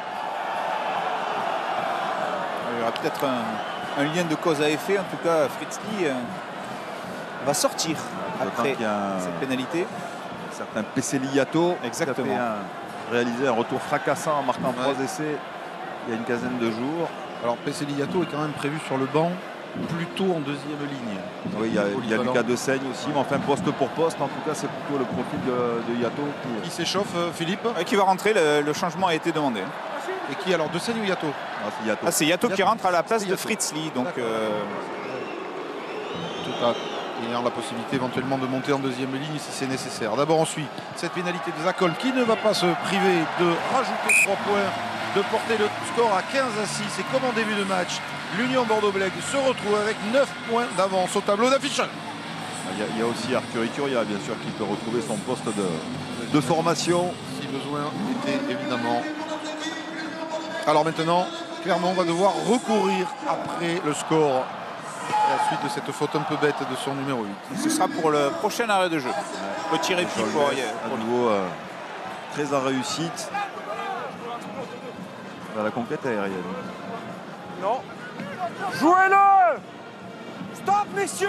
Il y aura peut-être un lien de cause à effet. En tout cas, Fritzli va sortir après cette pénalité. Un certain Peseliato qui a réalisé un retour fracassant en marquant 3 essais il y a une quinzaine de jours. Alors Peseliato est quand même prévu sur le banc, plutôt en deuxième ligne. Oui, il y a Lucas De Seigne aussi, mais enfin poste pour poste, en tout cas c'est plutôt le profil de Yato. Qui s'échauffe, Philippe? Qui va rentrer, le changement a été demandé. Et qui alors, De Seigne ou Yato? C'est Yato. C'est Yato qui rentre à la place de Fritzli. Donc, en tout cas, ayant la possibilité éventuellement de monter en deuxième ligne si c'est nécessaire. D'abord on suit cette pénalité de Zach Holmes qui ne va pas se priver de rajouter 3 points, de porter le score à 15-6. Et comme en début de match, l'Union Bordeaux-Bègles se retrouve avec 9 points d'avance au tableau d'affichage. Il y a aussi Arthur Ituria, bien sûr, qui peut retrouver son poste de formation. Si besoin était, évidemment. Alors maintenant, Clermont va devoir recourir après le score à la suite de cette faute un peu bête de son numéro 8. Ce sera pour le prochain arrêt de jeu. Petit répit pour nouveau très en réussite. Dans la conquête aérienne. Non. Jouez-le! Stop, messieurs!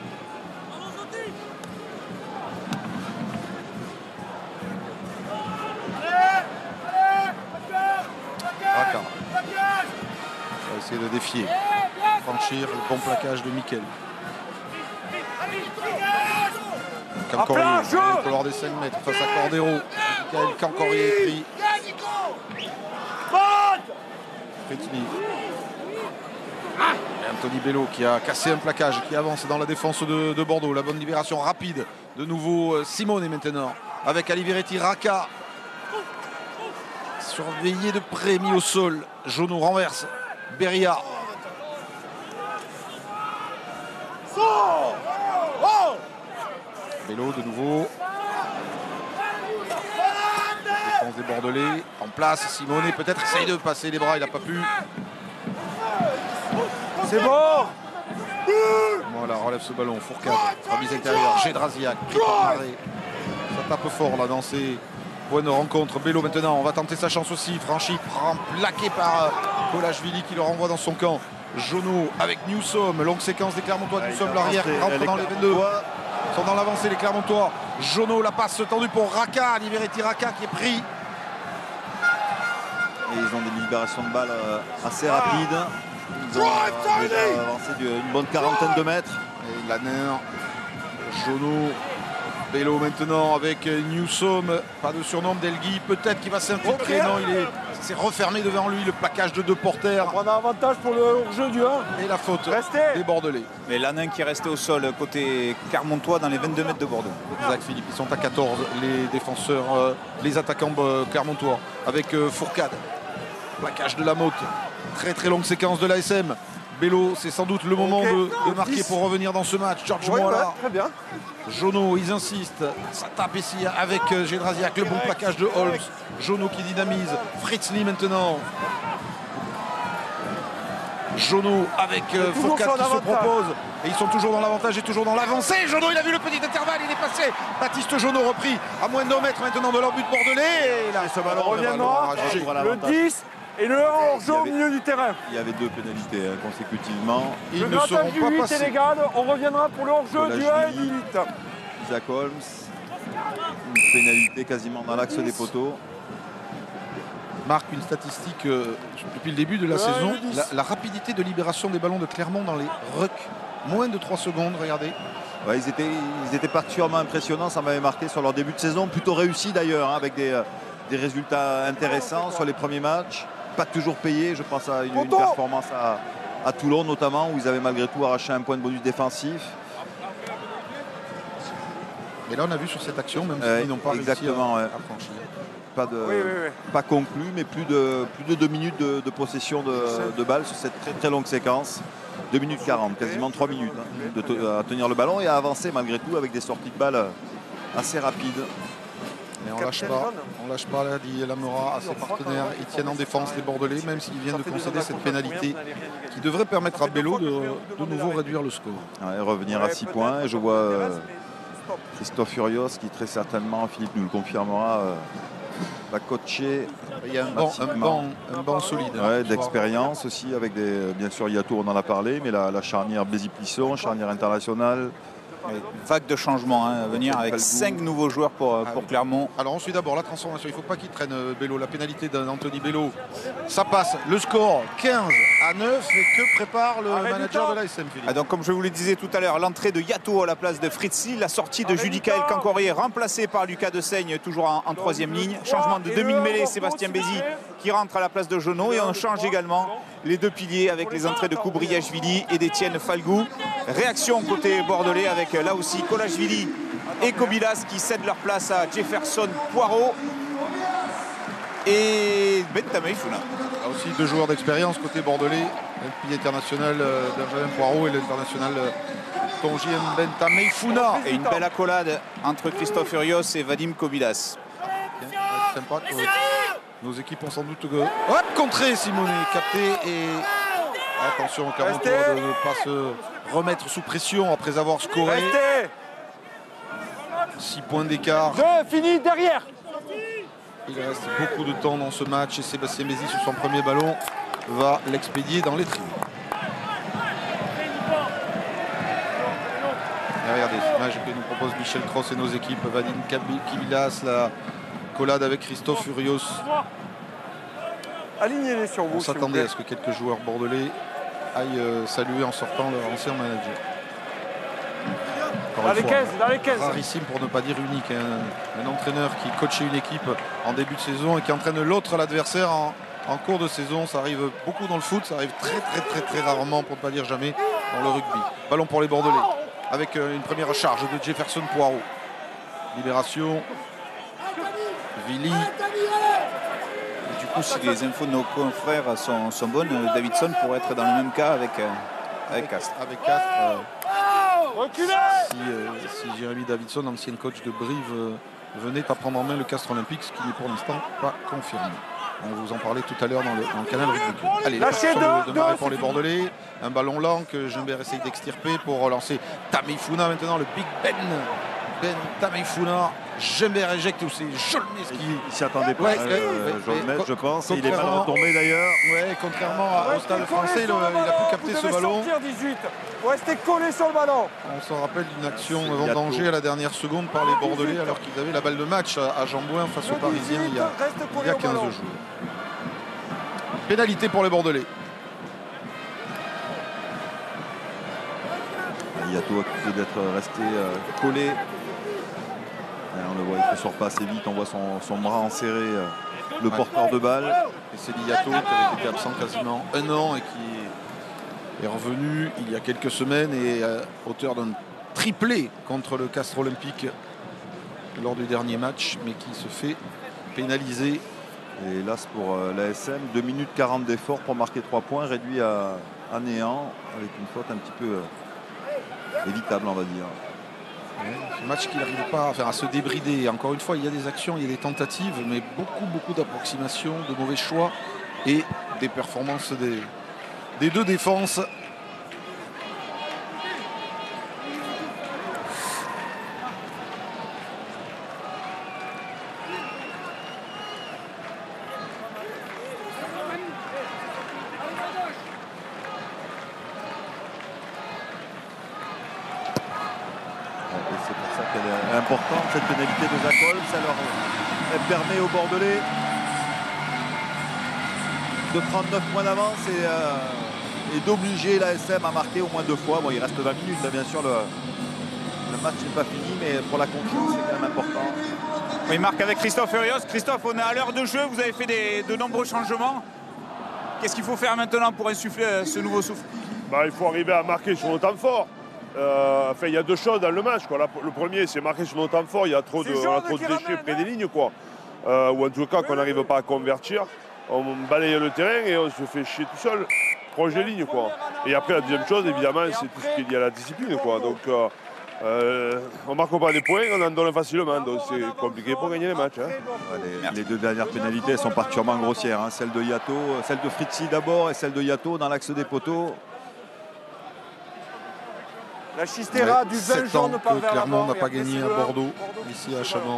Raka va essayer de défier, franchir le bon plaquage de Mikel. Cancorier, le couloir des 5 mètres face à Cordero. Michael Cancorier est pris. Fritzli. Et Anthony Bello qui a cassé un plaquage, qui avance dans la défense de Bordeaux. La bonne libération rapide. De nouveau Simone maintenant avec Aliviretti. Raka. Surveillé de près, mis au sol. Jono renverse. Beria. Bello de nouveau. Défense des Bordelais. En place, Simone peut-être essaye de passer les bras, il n'a pas pu. C'est bon! Voilà, relève ce ballon. Fourcade, remise intérieure. Gédrasiak, pris par Maré. Ça tape fort là dans ces points de rencontre. Bello maintenant, on va tenter sa chance aussi. Franchi, plaqué par Kolashvili qui le renvoie dans son camp. Jono avec Newsom, longue séquence des Clermontois. Newsom, l'arrière, rentre dans les 22. Ils sont dans l'avancée les Clermontois. Jono, la passe tendue pour Raka. Liberty Raka qui est pris. Et ils ont des libérations de balles assez rapides. Ils ont avancé d'une bonne quarantaine de mètres. Et Lanner, Jono, Bello maintenant avec Newsom. Pas de surnom d'Elgui. Peut-être qu'il va s'infiltrer. Non, c'est refermé devant lui. Le plaquage de 2 porteurs. On a un avantage pour le hors-jeu du 1. Et la faute des Bordelais. Mais Lanner qui est resté au sol côté Clermontois dans les 22 mètres de Bordeaux. Exact, Philippe. Ils sont à 14, les défenseurs, les attaquants clermontois. Avec Fourcade. Plaquage de la Motte. Très très longue séquence de l'ASM. Bello, c'est sans doute le moment de marquer pour revenir dans ce match. Georges Moala. Très bien. Jono, ils insistent. Ça tape ici avec Gédrasiak. Le bon plaquage de Holmes. Jono qui dynamise. Fritzli maintenant. Jono avec Fourcade qui se propose. Et ils sont toujours dans l'avantage et toujours dans l'avancée. Jono, il a vu le petit intervalle, il est passé. Baptiste Jono repris à moins de 2 mètres maintenant de leur but bordelais. Et là, ce ballon reviendra. Le 10 et le 1 hors-jeu au milieu du terrain. Il y avait 2 pénalités consécutivement. Ils ne seront du pas 8 passés. est légal. On reviendra pour le hors-jeu du 1 et du 8. Isaac Holmes. Une pénalité quasiment dans l'axe des poteaux. Marque une statistique depuis le début de la saison. La rapidité de libération des ballons de Clermont dans les rucks. Moins de 3 secondes, regardez. Ouais, ils étaient particulièrement impressionnants, ça m'avait marqué sur leur début de saison. Plutôt réussi d'ailleurs, avec des résultats intéressants sur les premiers matchs. Pas toujours payé, je pense à une performance à Toulon notamment, où ils avaient malgré tout arraché un point de bonus défensif. Mais là on a vu sur cette action, même s'ils n'ont pas réussi à franchir. Pas conclu, mais plus de 2 minutes de possession de balle sur cette très très longue séquence. 2 minutes 40, quasiment 3 minutes à tenir le ballon et à avancer malgré tout avec des sorties de balles assez rapides. Mais on lâche pas là, dit Lamora à ses partenaires. Ils tiennent en défense les Bordelais, même s'ils viennent de concéder cette pénalité qui devrait permettre à Bello de nouveau réduire le score. Ouais, revenir à 6 points. Et je vois Christophe Furios qui très certainement, Philippe nous le confirmera, va coacher. Il y a un banc solide. Ouais, d'expérience aussi, avec bien sûr Yato, on en a parlé, mais la charnière Bézi-Plisson, charnière internationale. Vague de changement à venir avec 5 nouveaux joueurs pour Clermont. Alors on suit d'abord la transformation. Il ne faut pas qu'il traîne Bello. La pénalité d'Anthony Bello. Ça passe. Le score 15-9. Et que prépare le manager de l'ASM, Philippe? Donc comme je vous le disais tout à l'heure, l'entrée de Yato à la place de Fritzli, la sortie de Judicaël Cancorier remplacé par Lucas Desaigne toujours en 3e ligne. Changement de demi-mêlée, Sébastien Bézi qui rentre à la place de Jono. Et on change également les 2 piliers avec les entrées de Koubriachvili et d'Étienne Falgou. Réaction côté bordelais avec là aussi Kolashvili et Kobilas qui cèdent leur place à Jefferson Poirot et Bentameifuna. Là aussi 2 joueurs d'expérience côté bordelais, le pilier international Benjamin Poirot et l'international Tongien Bentameifuna. Et une belle accolade entre Christophe Furios et Vadim Kobilas. C'est sympa que nos équipes ont sans doute contré Simone, capté et attention Clermontois de ne pas se remettre sous pression après avoir scoré. 6 points d'écart. Fini derrière. Il reste beaucoup de temps dans ce match et Sébastien Bézi sur son premier ballon va l'expédier dans les tribunes. Et regardez cette image que nous propose Michel Cross et nos équipes. Vadim Kivilas, la collade avec Christophe Furios. Alignez-les sur vous. On s'attendait à ce que quelques joueurs bordelais aillent saluer en sortant leur ancien manager. Dans les 15. Rarissime pour ne pas dire unique. Un entraîneur qui coachait une équipe en début de saison et qui entraîne l'autre, l'adversaire, en cours de saison. Ça arrive beaucoup dans le foot, ça arrive très rarement, pour ne pas dire jamais, dans le rugby. Ballon pour les Bordelais avec une première charge de Jefferson Poirot. Libération. Vili. Et du coup, si les infos de nos confrères sont bonnes, Davidson pourrait être dans le même cas avec Castres. Avec Castres. Reculez. Si Jérémy Davidson, ancien coach de Brive, venait à prendre en main le Castres Olympique, ce qui n'est pour l'instant pas confirmé. On vous en parlait tout à l'heure dans le canal Rugby Club. Allez, lâchez de marée pour les Bordelais. Un ballon lent que Gimbert essaye d'extirper pour relancer Tameifuna maintenant, le Big Ben. Ben Tameifuna. Gimbert éjecte ou c'est Jolmes qui s'y attendait pas, Jolmes, je pense. Il est mal retombé d'ailleurs. Ouais, contrairement au stade français, il a pu capter ce ballon. Sortir 18. Vous restez collé sur le ballon. On se rappelle d'une action en danger à la dernière seconde par les Bordelais alors qu'ils avaient la balle de match à Jambouin face aux Parisiens il y a 15 jours. Pénalité pour les Bordelais. Yato accusé d'être resté collé. On le voit, il peut se repasser vite, on voit son bras enserré, le porteur de balle. Et c'est Yato qui avait été absent quasiment un an et qui est revenu il y a quelques semaines et auteur d'un triplé contre le Castres Olympique lors du dernier match, mais qui se fait pénaliser. Et hélas pour l'ASM, 2 minutes 40 d'effort pour marquer 3 points, réduit à néant, avec une faute un petit peu évitable, on va dire. Ce match qui n'arrive pas à se débrider. Encore une fois, il y a des actions, il y a des tentatives, mais beaucoup d'approximations, de mauvais choix et des performances des deux défenses. Importante cette pénalité de Zacol, elle permet aux Bordelais de prendre 9 points d'avance et d'obliger l'ASM à marquer au moins 2 fois. Bon, il reste 20 minutes, là, bien sûr, le match n'est pas fini, mais pour la confiance, c'est quand même important. Oui, Marc avec Christophe Furios. Christophe, on est à l'heure de jeu, vous avez fait de nombreux changements. Qu'est-ce qu'il faut faire maintenant pour insuffler ce nouveau souffle? Il faut arriver à marquer sur nos temps forts. Il y a deux choses dans le match. Le premier, c'est marquer sur nos temps forts. Il y a trop de déchets près des lignes. Ou en tout cas, qu'on n'arrive pas à convertir. On balaye le terrain et on se fait chier tout seul, proche des lignes. Et après, la deuxième chose, évidemment, c'est tout ce qui est lié à la discipline. Donc, on ne marque pas des points, on en donne facilement. Donc, c'est compliqué pour gagner les matchs. Les deux dernières pénalités sont particulièrement grossières. Celle de Yato, celle de Fritzi d'abord et celle de Yato dans l'axe des poteaux. La Chistera du 20 jaune par vers Clermont n'a pas gagné à Bordeaux, ici à Chabon.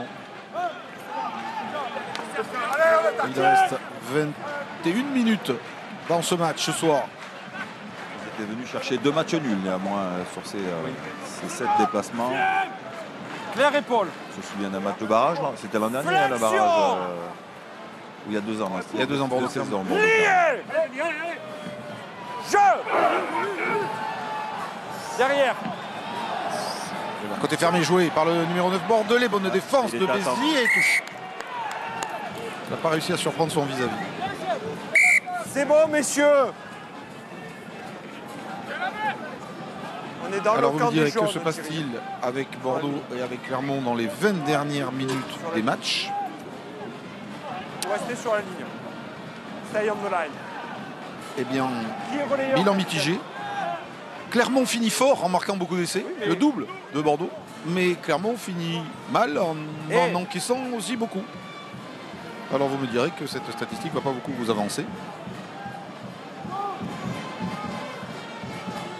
Il reste 21 minutes dans ce match ce soir. Ils étaient venus chercher 2 matchs nuls néanmoins sur ces 7 déplacements. Claire et Paul. Je me souviens d'un match de barrage, c'était l'an dernier, le barrage. Ou il y a 2 ans. Il y a 2 ans, Bordeaux. Jeu derrière. Côté fermé joué par le numéro 9 Bordelais. Bonne défense de Béziers et touche. Il n'a pas réussi à surprendre son vis-à-vis. C'est bon, messieurs. On est dans Alors le vous camp me direz, des jaunes, que se passe-t-il avec Bordeaux et avec Clermont dans les 20 dernières minutes des matchs? Vous restez sur la ligne. Stay on the line. Eh bien, bilan mitigé. Clermont finit fort en marquant beaucoup d'essais, le double de Bordeaux. Mais Clermont finit mal en encaissant aussi beaucoup. Alors vous me direz que cette statistique ne va pas beaucoup vous avancer.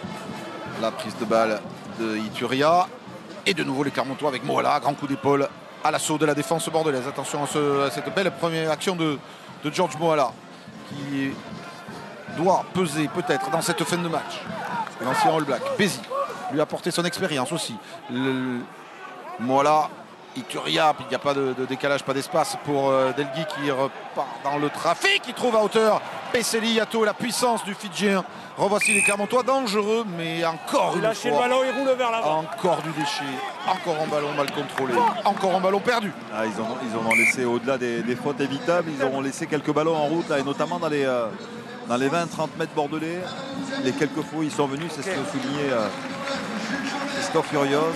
La prise de balle de Ituria. Et de nouveau les Clermontois avec Moala, grand coup d'épaule à l'assaut de la défense bordelaise. Attention à cette belle première action de George Moala qui doit peser peut-être dans cette fin de match. L'ancien All Black, Bézi, lui a apporté son expérience aussi. Moala, Ituria, il n'y a pas de décalage, pas d'espace pour Delgui qui repart dans le trafic, il trouve à hauteur Peseli, Yato, la puissance du Fidjien. Revoici les Clermontois, dangereux, mais encore une lâché fois. le ballon, il roule vers l'avant. Encore du déchet, encore un ballon mal contrôlé, encore un ballon perdu. Ah, ils en ont laissé au-delà des fautes évitables, ils ont laissé quelques ballons en route, là, et notamment dans les 20-30 mètres bordelais. Les quelques fois où ils sont venus, c'est ce que soulignait Christophe Furios.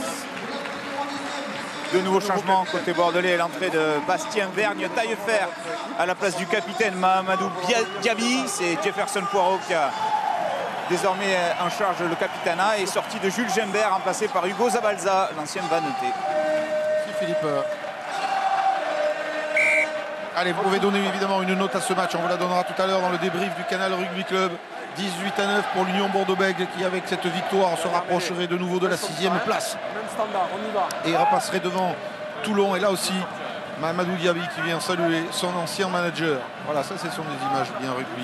De nouveaux changements côté bordelais, l'entrée de Bastien Vergne, Taillefer à la place du capitaine Mahamadou Diaby. C'est Jefferson Poirot qui a désormais en charge le capitanat, et sortie de Jules Gimbert remplacé par Hugo Zabalza, l'ancien Vanneté. Si Philippe. Allez, vous pouvez donner évidemment une note à ce match, on vous la donnera tout à l'heure dans le débrief du Canal Rugby Club. 18-9 pour l'Union Bordeaux-Bègles qui, avec cette victoire, se rapprocherait de nouveau de la 6e place. Même standard, on y va. Et repasserait devant Toulon. Et là aussi, Mahamadou Diaby qui vient saluer son ancien manager. Voilà, ça, ce sont des images bien rugby.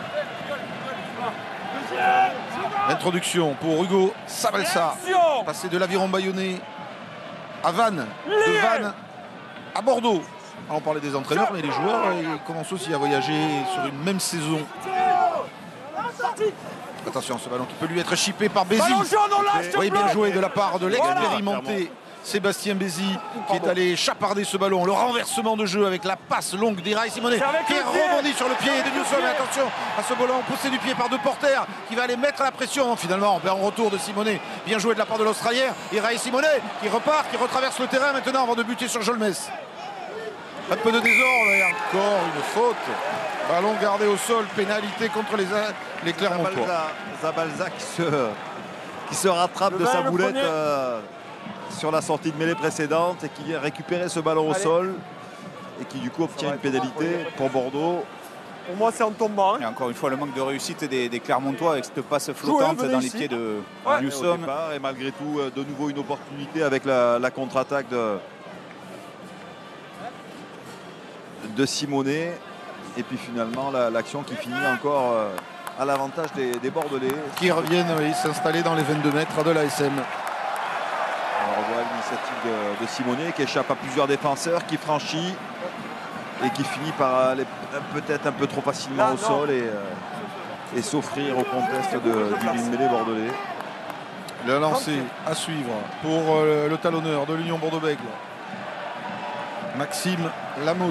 Introduction pour Hugo Sabalsa, passé de l'Aviron Bayonnais à Vannes, de Vannes à Bordeaux. Alors, on parlait des entraîneurs, mais les joueurs ils commencent aussi à voyager sur une même saison. Attention, ce ballon qui peut lui être chippé par Bézi. Oui, bien joué de la part de l'expérimenté Sébastien Bézi qui est allé chaparder ce ballon. Le renversement de jeu avec la passe longue d'Iraï Simonet qui rebondit sur le pied de Newsom. Attention à ce ballon poussé du pied par deux porteurs qui va aller mettre la pression. Finalement, en retour de Simonet. Bien joué de la part de l'Australien. Iraï Simonet qui repart, qui retraverse le terrain maintenant avant de buter sur Jolmes. Un peu de désordre et encore une faute. Ballon gardé au sol, pénalité contre les Clermontois. Zabalza qui se rattrape de sa boulette sur la sortie de mêlée précédente et qui vient récupérer ce ballon au sol et qui du coup obtient une pénalité pour Bordeaux. Pour moi, c'est en tombant. Hein. Et encore une fois, le manque de réussite des Clermontois avec cette passe flottante dans les pieds de Newsom. Et malgré tout, de nouveau une opportunité avec la contre-attaque de Simonet. Et puis finalement, l'action qui finit encore à l'avantage des Bordelais. Qui reviennent s'installer dans les 22 mètres de l'ASM. On revoit l'initiative de Simonet qui échappe à plusieurs défenseurs, qui franchit et qui finit par aller peut-être un peu trop facilement au sol et s'offrir au contest du ligne mêlée bordelais. Le lancer à suivre pour le talonneur de l'Union Bordeaux-Bègles, Maxime Lamotte,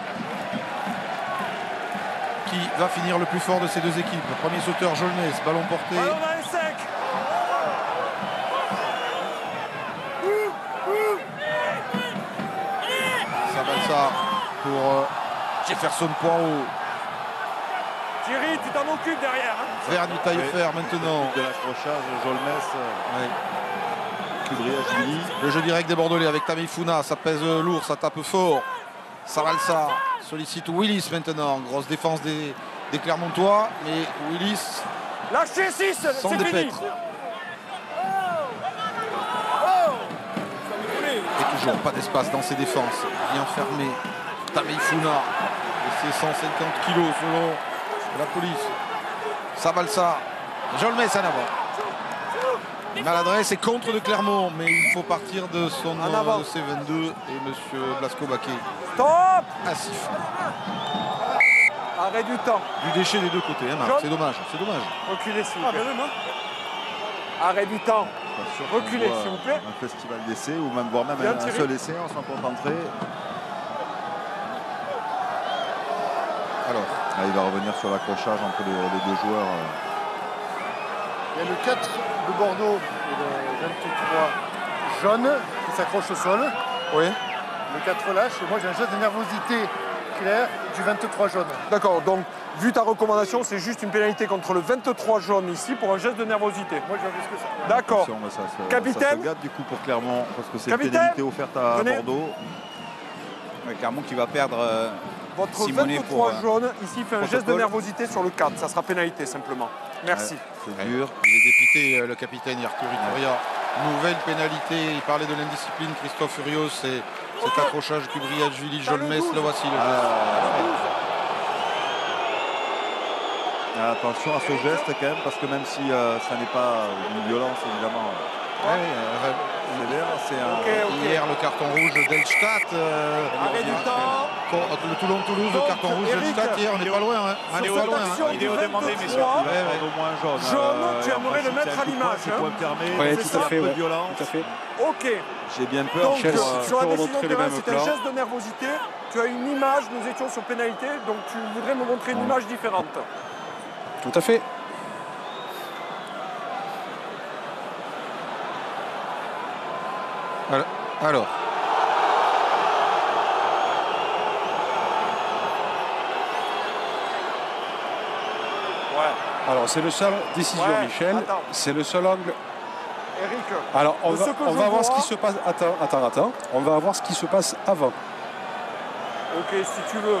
qui va finir le plus fort de ces deux équipes. Premier sauteur Jolmes, ballon porté. Sabalsa pour Jefferson Poirot. Thierry, tu t'en occupes derrière. Hein. Vergne Taillefer maintenant. De l'accrochage, Jolmes. Cudrier, le jeu direct des Bordelais avec Tamifuna, ça pèse lourd, ça tape fort. Sabalsa sollicite Willis maintenant. Grosse défense des Clermontois, mais Willis lâchez 6, sans dépêtre. Et toujours pas d'espace dans ses défenses. Bien fermé. Tamifuna et ses 150 kilos selon la police. Sabalsa, Jolmes en avant. Maladresse et contre de Clermont, mais il faut partir de son de ses 22 et M. Blasco-Baquet. Stop. Assif. Arrêt du temps. Du déchet des deux côtés, hein, c'est dommage, c'est dommage. Reculez s'il vous plaît. Arrêt du temps. Reculez s'il vous plaît. Un festival d'essais ou même voire même un seul essai, on s'en concentré. Alors, il va revenir sur l'accrochage entre les deux joueurs. Il y a le 4 de Bordeaux et le 23 jaune qui s'accroche au sol. Oui. Le 4 lâche et moi j'ai un geste de nervosité clair du 23 jaune. D'accord, donc vu ta recommandation, c'est juste une pénalité contre le 23 jaune ici pour un geste de nervosité. Moi je risque ça. D'accord. Capitaine. Ça se gâte du coup pour Clermont parce que c'est une pénalité offerte à Bordeaux. Clermont qui va perdre votre Simonet 23 jaune ici fait un geste de nervosité sur le 4. Ça sera pénalité simplement. Merci. Ouais, c'est dur. Il est dépité le capitaine Arthur Ituria. Nouvelle pénalité. Il parlait de l'indiscipline Christophe Furios et Cet accrochage Kubriashvili, Jolmes, le voici le geste. Attention à ce geste quand même, parce que même si ça n'est pas une violence évidemment. Hier le carton rouge d'Elstadt. Arrêt du temps. Le Toulon-Toulouse, le carton rouge d'Elstadt hier, on n'est pas loin. Hein. On n'est pas loin. Vidéo demandée, messieurs. Au moins jaune. Jaune, tu aimerais le mettre à l'image. Oui, tout à fait. Violence. Ok. J'ai bien peur. Donc, Michel, sur la décision remontrer de les terrain, mêmes c'est un plans. geste de nervosité. Tu as une image, nous étions sur pénalité, donc tu voudrais me montrer une image différente. Tout à fait. Alors. Alors c'est le seul décision, Michel. Attends. C'est le seul angle. Eric. Alors on de va, ce que on je va voir vois- ce qui se passe. Attends. On va voir ce qui se passe avant. Ok, si tu veux.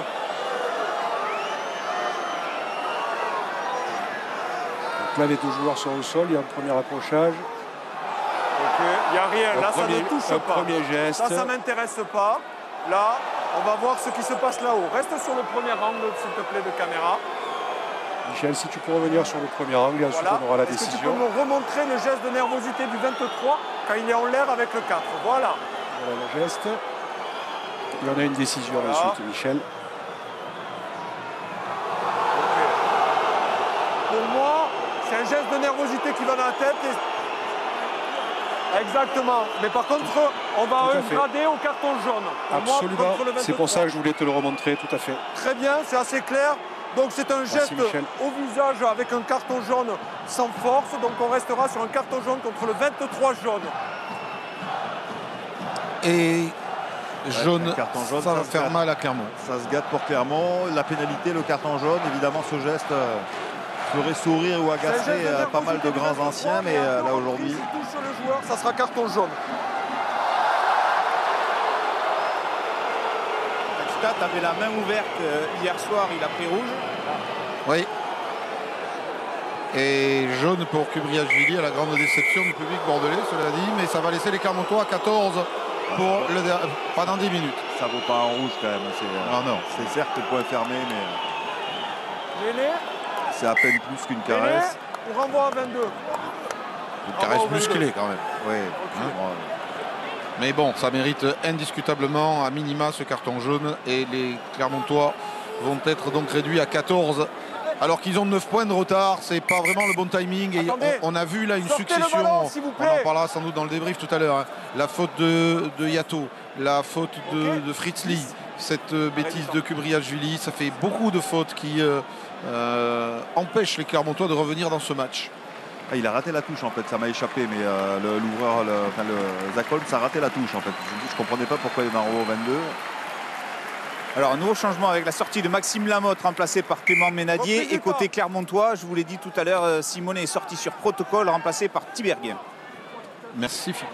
Donc là les deux joueurs sont au sol, il y a un premier accrochage. Ok, il n'y a rien. Là, ça ne touche un pas. premier geste. Ça ne m'intéresse pas. Là, on va voir ce qui se passe là-haut. Reste sur le premier angle, s'il te plaît, de caméra. Michel, si tu peux revenir sur le premier angle et ensuite Voilà. on aura la Est-ce que tu peux décision. me remontrer le geste de nervosité du 23 quand il est en l'air avec le 4? Voilà. Voilà le geste. Et on a une décision Voilà. ensuite, Michel. Pour moi, c'est un geste de nervosité qui va dans la tête. Exactement. Mais par contre, on va Tout à fait. grader au carton jaune. Pour moi, Absolument. contre le C'est pour 23. ça que je voulais te le remontrer, tout à fait. Très bien, c'est assez clair. Donc c'est un geste Michel. au visage avec un carton jaune sans force. Donc on restera sur un carton jaune contre le 23 jaune. Et jaune, le carton jaune, ça va ça se faire gâte. mal à Clermont. Ça se gâte pour Clermont. La pénalité, le carton jaune, évidemment ce geste ferait sourire ou agacer C'est un geste de pas mal de nervosité grands du anciens, 23, mais à là deux aujourd'hui. reprises, il touche le joueur, ça sera carton jaune. Elstadt avait la main ouverte hier soir, il a pris rouge. Oui. Et jaune pour Kubriashvili à la grande déception du public bordelais, cela dit, mais ça va laisser les Clermontois à 14 pour pendant 10 minutes. Ça vaut pas un rouge quand même. Ah non. C'est certes le point fermé, mais Lélé, c'est à peine plus qu'une caresse. on renvoie à 22. Une caresse au 22. musclée quand même. Oui. Mais bon, ça mérite indiscutablement à minima ce carton jaune et les Clermontois vont être donc réduits à 14 alors qu'ils ont 9 points de retard. C'est pas vraiment le bon timing et Attendez. on a vu là une Sortez le succession. ballon, s'il vous On plaît. en parlera sans doute dans le débrief tout à l'heure. Hein. La faute de Yato, la faute de Fritz Lee, cette bêtise de Kubriashvili. Ça fait beaucoup de fautes qui empêchent les Clermontois de revenir dans ce match. Ah, il a raté la touche en fait, ça m'a échappé, mais l'ouvreur, le Zach Holmes a raté la touche en fait. Je ne comprenais pas pourquoi il est dans le 22. Alors, un nouveau changement avec la sortie de Maxime Lamotte remplacé par Clément Ménadier. Et côté Clermontois, je vous l'ai dit tout à l'heure, Simonet est sorti sur protocole remplacé par Tiberghien. Merci Philippe.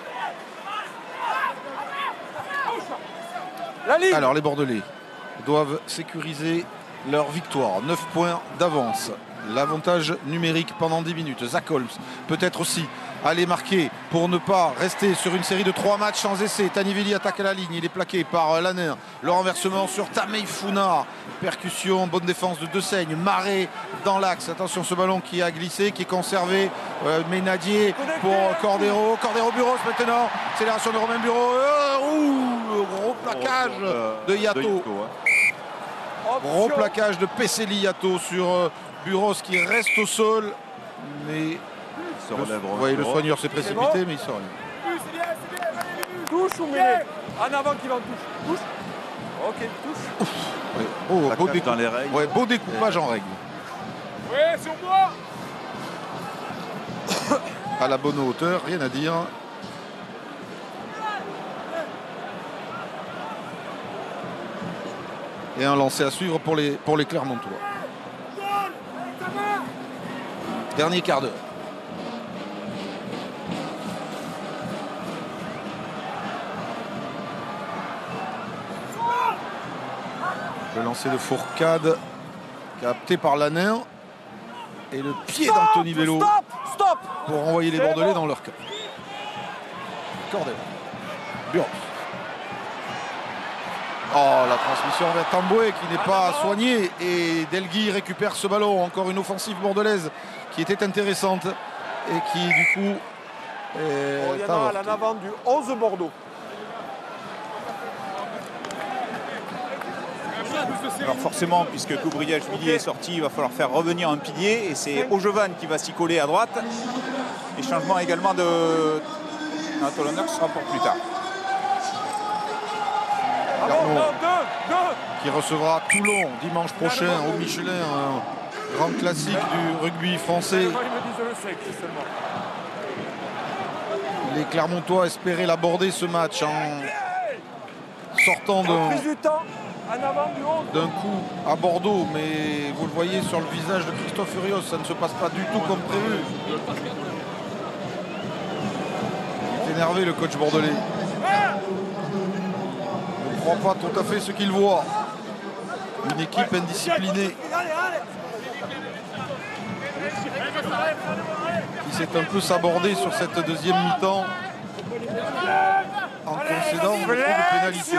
La ligne. Alors les Bordelais doivent sécuriser leur victoire. 9 points d'avance. L'avantage numérique pendant 10 minutes. Zach Holmes peut-être aussi aller marquer pour ne pas rester sur une série de 3 matchs sans essai. Tanivili attaque à la ligne. Il est plaqué par Lanner. Le renversement sur Tamei Founa. Percussion, bonne défense de Desaignes. Marais dans l'axe. Attention ce ballon qui a glissé, qui est conservé. Ménadier pour Cordero. Cordero Buros maintenant. Accélération de Romain Bureau. Gros plaquage de Yato. Gros plaquage de Peseli Yato sur Buros qui reste au sol. Mais se relève. Le soigneur s'est précipité, mais il se relève. Touche ou mêlée? En avant qui va en touche. Touche. Ok, touche. Ouais. Beau dans les règles. Ouais, beau découpage en règle. Ouais, sur moi. À la bonne hauteur, rien à dire. Et un lancer à suivre pour les Clermontois. Dernier quart d'heure. Le lancer de Fourcade capté par Lanner. Et le pied d'Anthony Bello Stop. pour envoyer les Bordelais dans leur camp. Cordero. Buros. Oh, la transmission vers Tamboué qui n'est pas soignée. Et Delgui récupère ce ballon. Encore une offensive bordelaise qui était intéressante et qui, du coup, est à l'en avant du 11 Bordeaux. Alors forcément, puisque Koubriashvili est sorti, il va falloir faire revenir un pilier. Et c'est Ojovan qui va s'y coller à droite. Et changement également de Tolonox sera pour plus tard. Qui recevra Toulon dimanche prochain au Michelin, un grand classique du rugby français. Les Clermontois espéraient l'aborder ce match en sortant d'un coup à Bordeaux, mais vous le voyez sur le visage de Christophe Furios, ça ne se passe pas du tout comme prévu. Il est énervé, le coach bordelais. Il ne croit pas tout à fait ce qu'il voit. Une équipe indisciplinée qui s'est un peu sabordée sur cette deuxième mi-temps en concédant beaucoup de pénalités.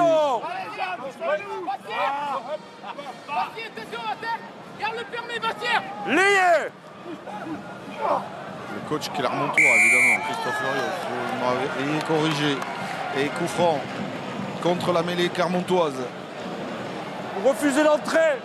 Le coach clermontois, évidemment, Christophe Furios, est corrigé. Et coup franc contre la mêlée clermontoise. Vous refusez l'entrée.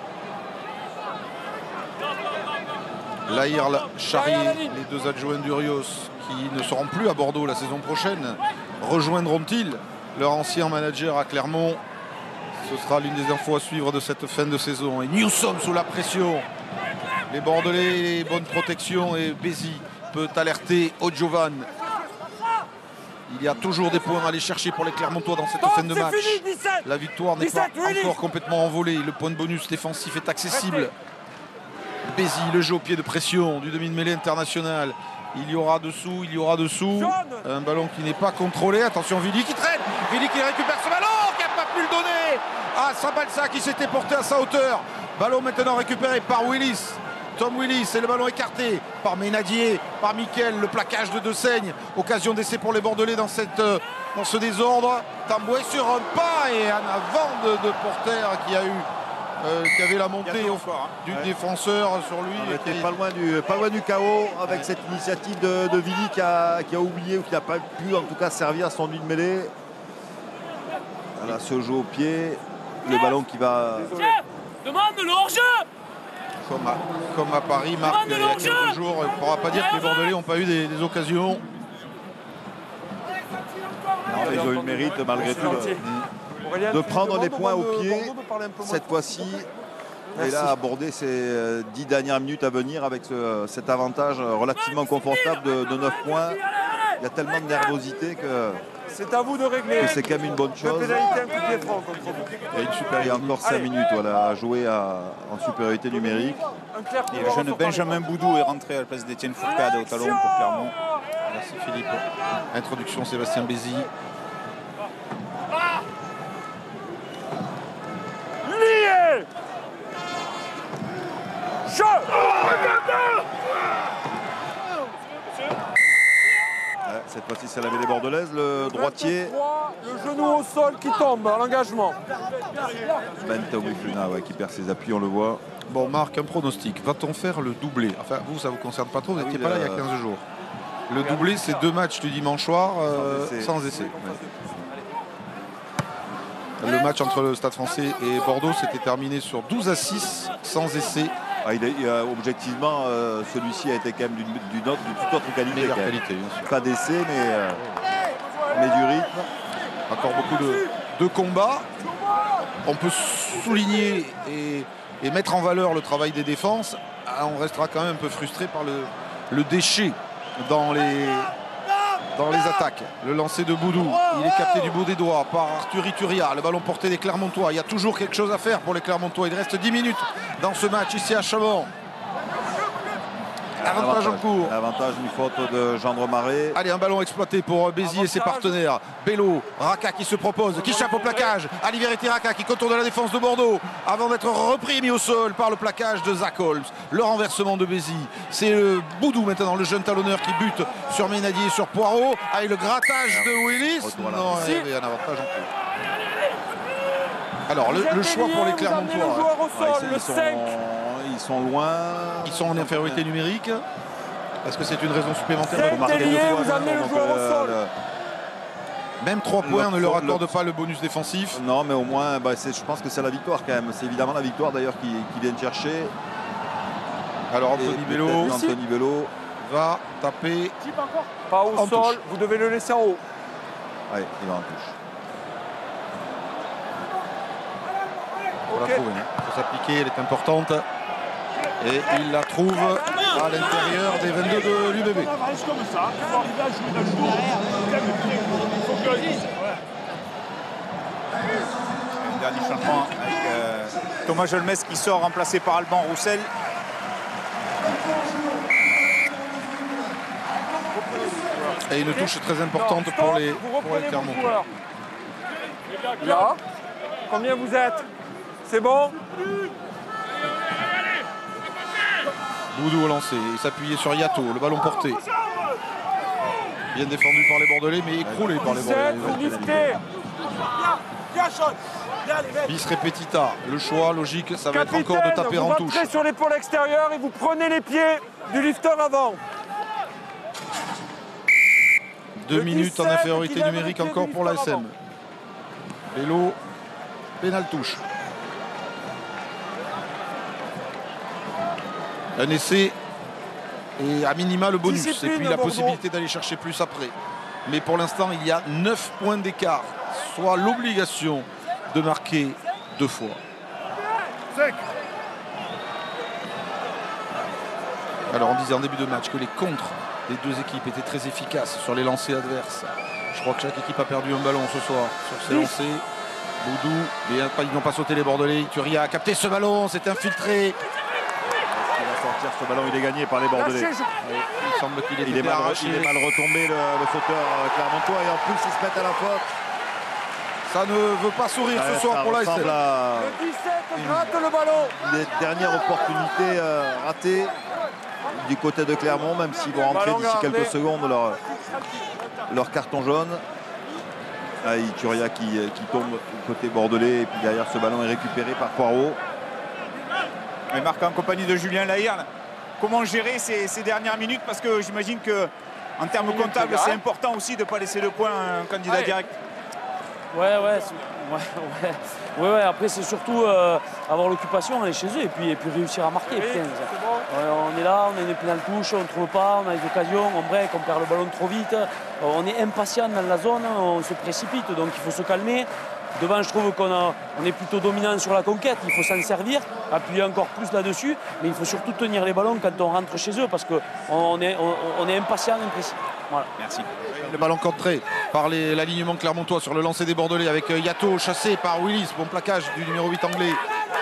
Lahir Charrier, les deux adjoints d'Urios qui ne seront plus à Bordeaux la saison prochaine, rejoindront-ils leur ancien manager à Clermont? Ce sera l'une des infos à suivre de cette fin de saison. Et nous sommes sous la pression. Les Bordelais, les bonnes protections et Bézi peut alerter Ojovan. Il y a toujours des points à aller chercher pour les Clermontois dans cette fin de match. La victoire n'est pas encore complètement envolée. Le point de bonus défensif est accessible. Bézi, le jeu au pied de pression du demi de mêlée international. Il y aura dessous, il y aura dessous. Un ballon qui n'est pas contrôlé. Attention, Vili qui traîne. Vili qui récupère ce ballon, qui n'a pas pu le donner à Sabalsa qui s'était porté à sa hauteur. Ballon maintenant récupéré par Willis. Tom Willis et le ballon écarté par Ménadier, par Mickaël, le plaquage de De Seigne. Occasion d'essai pour les Bordelais dans ce désordre. Tamboué sur un pas et un avant de Porter qui avait la montée du défenseur sur lui. On était pas loin du chaos avec cette initiative de Vili qui a oublié ou qui n'a pas pu en tout cas servir à son ligne de mêlée. Voilà, ce jeu au pied, le ballon qui va... Demande le hors-jeu. Comme à Paris, Marc, il y a quelques jours, on ne pourra pas dire que les Bordelais n'ont pas eu des occasions. Alors, ils ont eu le mérite malgré tout de prendre les points au pied cette fois-ci. Et là, aborder ces 10 dernières minutes à venir avec cet avantage relativement confortable de 9 points. Il y a tellement de nervosité que... C'est à vous de régler. C'est quand même une bonne chose. Il y a encore 5 minutes à jouer en supériorité numérique. Et le jeune Benjamin Boudou est rentré à la place d'Étienne Fourcade au talon pour Clermont. Merci Philippe. Introduction Sébastien Bézi. Lié. Cette fois-ci, c'est la mêlée bordelaise, le droitier. Le genou au sol qui tombe à l'engagement. Bentawifuna qui perd ses appuis, on le voit. Bon, Marc, un pronostic. Va-t-on faire le doublé? Enfin, vous, ça ne vous concerne pas trop, vous n'étiez pas là il y a 15 jours. Le doublé, c'est 2 matchs du dimanche soir sans essai. Le match entre le Stade français et Bordeaux s'était terminé sur 12-6 sans essai. Objectivement, celui-ci a été quand même d'une toute autre qualité. Qualité, bien sûr. Pas d'essai, mais du rythme. Encore beaucoup de combats. On peut souligner et mettre en valeur le travail des défenses. On restera quand même un peu frustré par le déchet dans les attaques. Le lancer de Boudou, il est capté du bout des doigts par Arthur Ituria. Le ballon porté des Clermontois. Il y a toujours quelque chose à faire pour les Clermontois. Il reste 10 minutes dans ce match ici à Chabon. Avantage en cours. Avantage, une faute de Gendre Marais. Allez, un ballon exploité pour Bézi et ses partenaires. Bello, Raka qui se propose, qui chape au plaquage. Aliveriti Raka qui contourne la défense de Bordeaux avant d'être repris et mis au sol par le plaquage de Zach Holmes. Le renversement de Bézi. C'est le Boudou maintenant, le jeune talonneur qui bute sur Ménadier et sur Poirot. Avec le grattage de Willis. Non, il y a un avantage en cours. Alors le choix pour les Clermontois. Ils sont loin. Ils sont en infériorité numérique. Est-ce que c'est une raison supplémentaire C'est pour marquer délié, 2 fois? vous amenez le joueur au sol. Même 3 points ne leur accorde pas le bonus défensif. Non, mais au moins, je pense que c'est la victoire quand même. C'est évidemment la victoire d'ailleurs qui viennent chercher. Alors Anthony Bello va taper. Pas au sol, vous devez le laisser en haut. Oui, il va en touche. Il faut la trouver, il faut s'appliquer, elle est importante. Et il la trouve à l'intérieur des 22 de l'UBB. Dernier changement avec Thomas Jolmes qui sort remplacé par Alban Roussel. Et une touche très importante pour les Clermontois. Là, combien vous êtes? C'est bon? Boudou au lancer, il s'appuyait sur Yato, le ballon porté. Bien défendu par les Bordelais, mais écroulé par les Bordelais. Bis repetita, le choix logique, ça va être encore de taper en touche. Vous rentrez sur l'épaule extérieure et vous prenez les pieds du lifter avant. 2 minutes en infériorité numérique encore pour l'ASM. Bello, pénal touche. Un essai et à minima le bonus. Et puis la possibilité d'aller chercher plus après. Mais pour l'instant, il y a 9 points d'écart, soit l'obligation de marquer 2 fois. Alors on disait en début de match que les contres des deux équipes étaient très efficaces sur les lancers adverses. Je crois que chaque équipe a perdu un ballon ce soir sur ses lancers. Boudou, ils n'ont pas sauté les Bordelais. Ituria a capté ce ballon, s'est infiltré. Ce ballon, il est gagné par les Bordelais. Il semble qu'il est mal retombé, le fauteur clermontois, et en plus il se met à la faute. Ça ne veut pas sourire ce soir pour l'ASM. Le 17 gratte le ballon. Les dernières opportunités ratées du côté de Clermont, même s'ils vont rentrer d'ici quelques secondes leur carton jaune. Ituria qui tombe du côté bordelais, et puis derrière ce ballon est récupéré par Poirot. Mais Marc en compagnie de Julien Lahire, comment gérer ces dernières minutes? Parce que j'imagine qu'en termes comptables, c'est important aussi de ne pas laisser de points à un candidat direct. Ouais. Après, c'est surtout avoir l'occupation, aller chez eux et puis réussir à marquer. On est là, on a une pénale touche, on ne trouve pas, on a des occasions, on break, on perd le ballon trop vite. On est impatient dans la zone, on se précipite, donc il faut se calmer. Devant, je trouve qu'on est plutôt dominant sur la conquête. Il faut s'en servir, appuyer encore plus là-dessus. Mais il faut surtout tenir les ballons quand on rentre chez eux parce qu'on est impatient, imprécis. Voilà. Merci. Le ballon contré par l'alignement clermontois sur le lancer des Bordelais avec Yato chassé par Willis. Bon plaquage du numéro 8 anglais.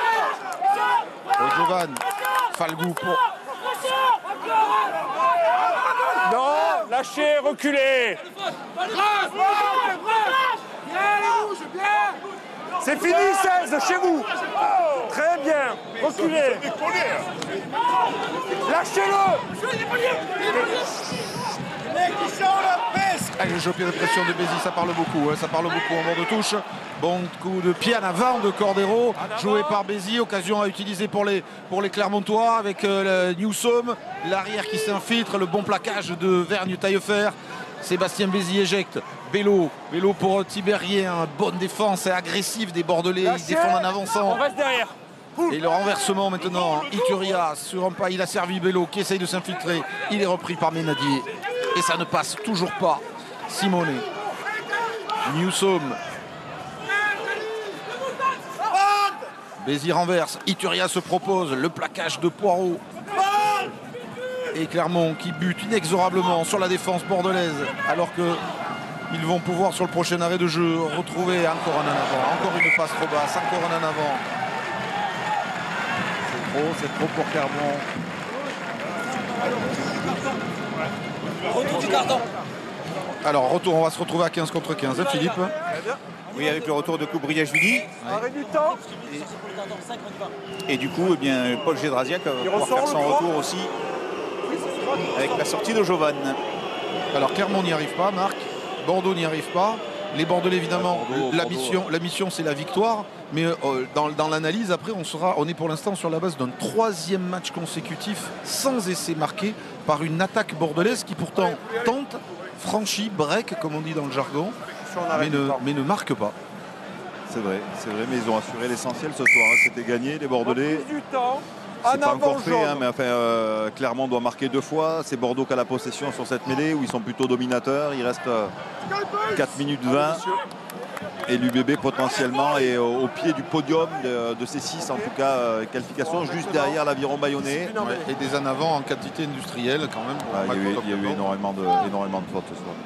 Jovan, Falgou pour... Non, lâchez, reculez. C'est fini 16 chez vous. Très bien. Reculez. Lâchez-le. Allez, le jeu de pression de Bézi, ça parle beaucoup. Ça parle beaucoup en bord de touche. Bon coup de pied en avant de Cordero, joué par Bézi. Occasion à utiliser pour les Clermontois avec Newsom. L'arrière qui s'infiltre. Le bon plaquage de Vergne-Taillefer. Sébastien Bézi éjecte. Bello pour Tibérien. Bonne défense et agressive des Bordelais. Ils défendent en avançant. On reste derrière. Et le renversement maintenant. Ituria sur un pas. Il a servi Bello qui essaye de s'infiltrer. Il est repris par Ménadier. Et ça ne passe toujours pas. Simone. Newsom. Bézi renverse. Ituria se propose. Le plaquage de Poirot. Et Clermont qui bute inexorablement sur la défense bordelaise. Alors qu'ils vont pouvoir sur le prochain arrêt de jeu retrouver encore un en avant. Encore une passe trop basse. Encore un en avant. C'est trop pour Clermont. Retour du carton. Alors retour, on va se retrouver à 15 contre 15, Philippe. Oui, avec le retour de Koubriashvili. Arrêt du temps. Et du coup, Paul Gédrasiak va pouvoir faire son retour aussi avec la sortie de Jovan. Alors Clermont n'y arrive pas, Marc. Bordeaux n'y arrive pas. Les Bordelais, évidemment, Bordeaux. la mission c'est la victoire. Mais dans l'analyse, après, on est pour l'instant sur la base d'un 3e match consécutif sans essai marqué par une attaque bordelaise qui pourtant tente, franchit, break, comme on dit dans le jargon, mais ne marque pas. C'est vrai, mais ils ont assuré l'essentiel ce soir. Hein. C'était gagné, les Bordelais. C'est pas encore fait, hein, mais enfin, Clermont doit marquer 2 fois. C'est Bordeaux qui a la possession sur cette mêlée où ils sont plutôt dominateurs. Il reste 4 minutes 20. Et l'UBB potentiellement est au pied du podium de ces 6 en tout cas qualifications, juste derrière l'Aviron Bayonnais. Et des en avant en quantité industrielle quand même. Il y a eu énormément de fautes ce soir.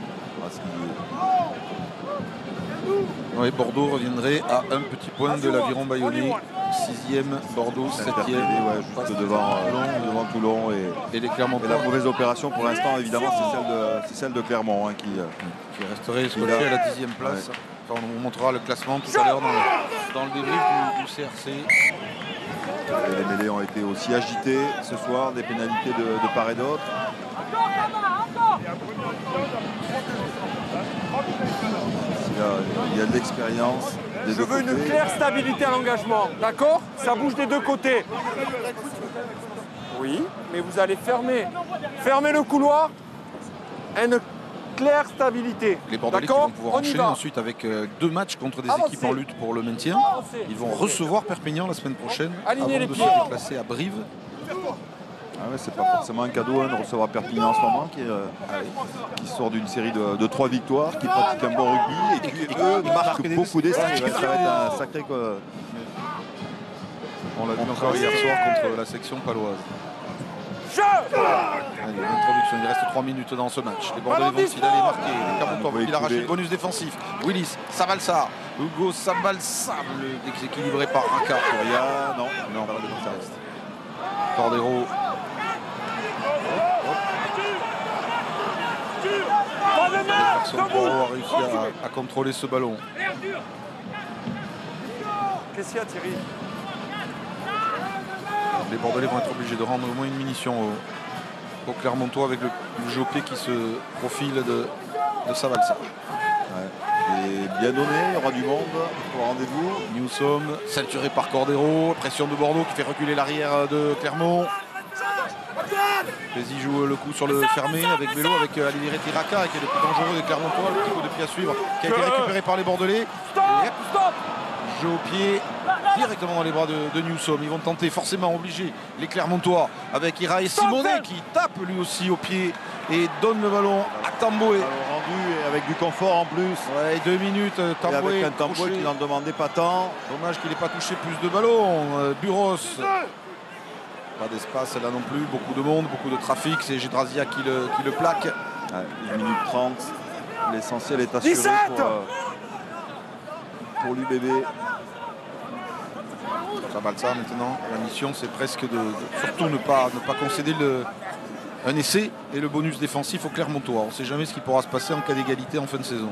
Oui, Bordeaux reviendrait à un petit point de l'Aviron Bayonnais. 6e, Bordeaux 7e, juste devant Toulon et les Clermontois. Et la mauvaise opération pour l'instant, évidemment, c'est celle de Clermont hein, qui resterait scotché à la 10e place. Ouais. Enfin, on vous montrera le classement tout à l'heure dans le débrief du CRC. Et les mêlées ont été aussi agitées ce soir, des pénalités de part et d'autre. Il y a de l'expérience. Je veux une claire stabilité à l'engagement, d'accord? Ça bouge des deux côtés. Oui, mais vous allez fermer le couloir. Une claire stabilité. Les Bordelais qui vont pouvoir enchaîner ensuite avec 2 matchs contre des équipes en lutte pour le maintien. Ils vont recevoir Perpignan la semaine prochaine avant de se déplacer à Brive. Ah ouais, c'est pas forcément un cadeau hein, de recevoir Perpignan en ce moment, qui sort d'une série de 3 victoires, qui pratique un bon rugby et qui eux marquent beaucoup d'essais. Ça va être un sacré. On l'a vu encore hier soir contre la section paloise. Allez, l'introduction, il reste 3 minutes dans ce match. Les Bordelais vont-ils aller marquer? Les Clermontois vont-ils arracher le bonus défensif? Willis, Savalsa, Hugo Savalsa, le déséquilibré par Raka. Non, ça reste. Cordero. Cordero a réussi à contrôler ce ballon. Qu'est-ce qu'il y a, Thierry? Les Bordelais vont être obligés de rendre au moins une munition au Clermontois avec le jeu au pied qui se profile de Savalsa. Ouais. Et bien donné, il y aura du monde au rendez-vous. Newsom, ceinturé par Cordero, pression de Bordeaux qui fait reculer l'arrière de Clermont. Bézi joue le coup sur le fermé avec vélo, avec Aliviré Tiraka qui est le plus dangereux des Clermontois, le petit coup de pied à suivre qui a été récupéré par les Bordelais. Jeu au pied directement dans les bras de Newsom. Ils vont tenter forcément obligés les Clermontois avec Irae Simonet qui tape lui aussi au pied et donne le ballon à Tamboué. Rendu avec du confort en plus. Ouais, 2 minutes, Tamboué. Avec un Tamboué qui n'en demandait pas tant. Dommage qu'il n'ait pas touché plus de ballons. Buros. Pas d'espace là non plus, beaucoup de monde, beaucoup de trafic, c'est Gédrazia qui le plaque. Ouais, 1 minute 30, l'essentiel est assuré pour l'UBB. Savalsa maintenant, la mission c'est presque de surtout ne pas concéder un essai et le bonus défensif au Clermontois. On ne sait jamais ce qui pourra se passer en cas d'égalité en fin de saison.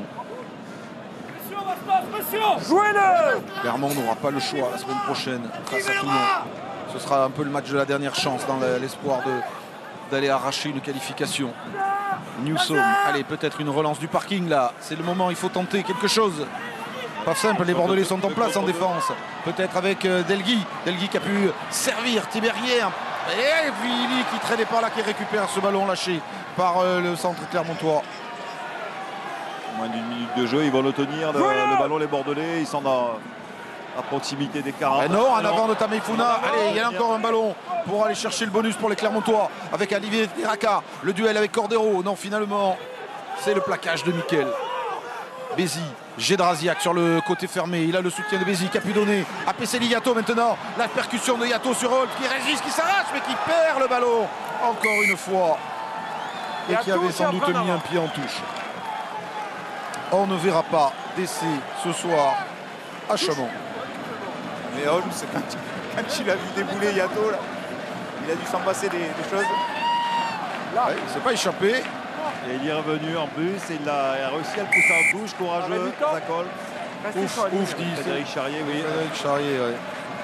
Jouez-le! Clermont n'aura pas le choix la semaine prochaine face à Toulon. Ce sera un peu le match de la dernière chance dans l'espoir d'aller arracher une qualification. Newsom, allez, peut-être une relance du parking là. C'est le moment, il faut tenter quelque chose. Pas simple, les Bordelais sont en place en défense. Peut-être avec Delgui. Delgui qui a pu servir Tiberière. Et Vili qui traînait par là, qui récupère ce ballon lâché par le centre clermontois. Moins d'1 minute de jeu, ils vont le tenir, le ballon, les Bordelais. Ils sont à proximité des 40. Non, en avant de Tameifuna. Allez, il y a encore un ballon pour aller chercher le bonus pour les Clermontois avec Alivier Tiraka. Le duel avec Cordero. Non, finalement, c'est le plaquage de Mickaël. Bézi, Gédrasiak sur le côté fermé. Il a le soutien de Bézi qui a pu donner à Pesseli Yato maintenant. La percussion de Yato sur Holt qui résiste, qui s'arrache mais qui perd le ballon encore une fois. Et qui avait sans doute mis un pied en touche. On ne verra pas d'essai ce soir à Chamon. Mais Holmes, quand il a vu débouler Yato, là, il a dû s'en passer des choses. Ouais, il ne s'est pas échappé. Et il y est revenu en plus et il a réussi à le pousser en touche, courageux, Zacol. Ouf, dit Frédéric Charrier, oui. Frédéric Charrier, ouais.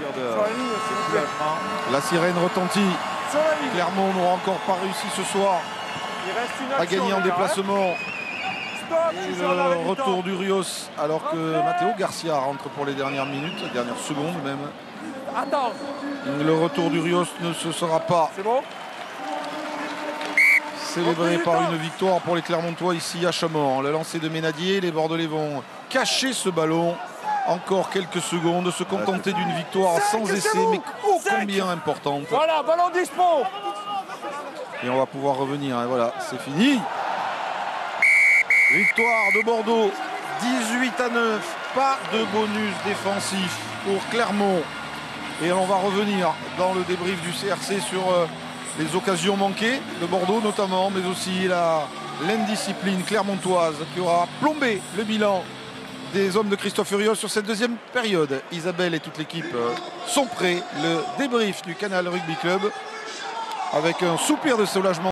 La sirène retentit. Clermont n'aura encore pas réussi ce soir à gagner en déplacement. Et le retour d'Urios alors que Matteo Garcia rentre pour les dernières minutes, les dernières secondes même. Attends. Le retour d'Urios ne se sera pas célébré par une victoire pour les Clermontois ici à Chamort. Le lancer de Ménadier, les Bordelais vont cacher ce ballon. Encore quelques secondes, se contenter d'une victoire sans essai, mais ô combien importante. Voilà, ballon dispo. Et on va pouvoir revenir, et voilà, c'est fini. Victoire de Bordeaux, 18-9, pas de bonus défensif pour Clermont. Et on va revenir dans le débrief du CRC sur les occasions manquées de Bordeaux notamment, mais aussi l'indiscipline clermontoise qui aura plombé le bilan des hommes de Christophe Furios sur cette deuxième période. Isabelle et toute l'équipe sont prêts. Le débrief du Canal Rugby Club avec un soupir de soulagement.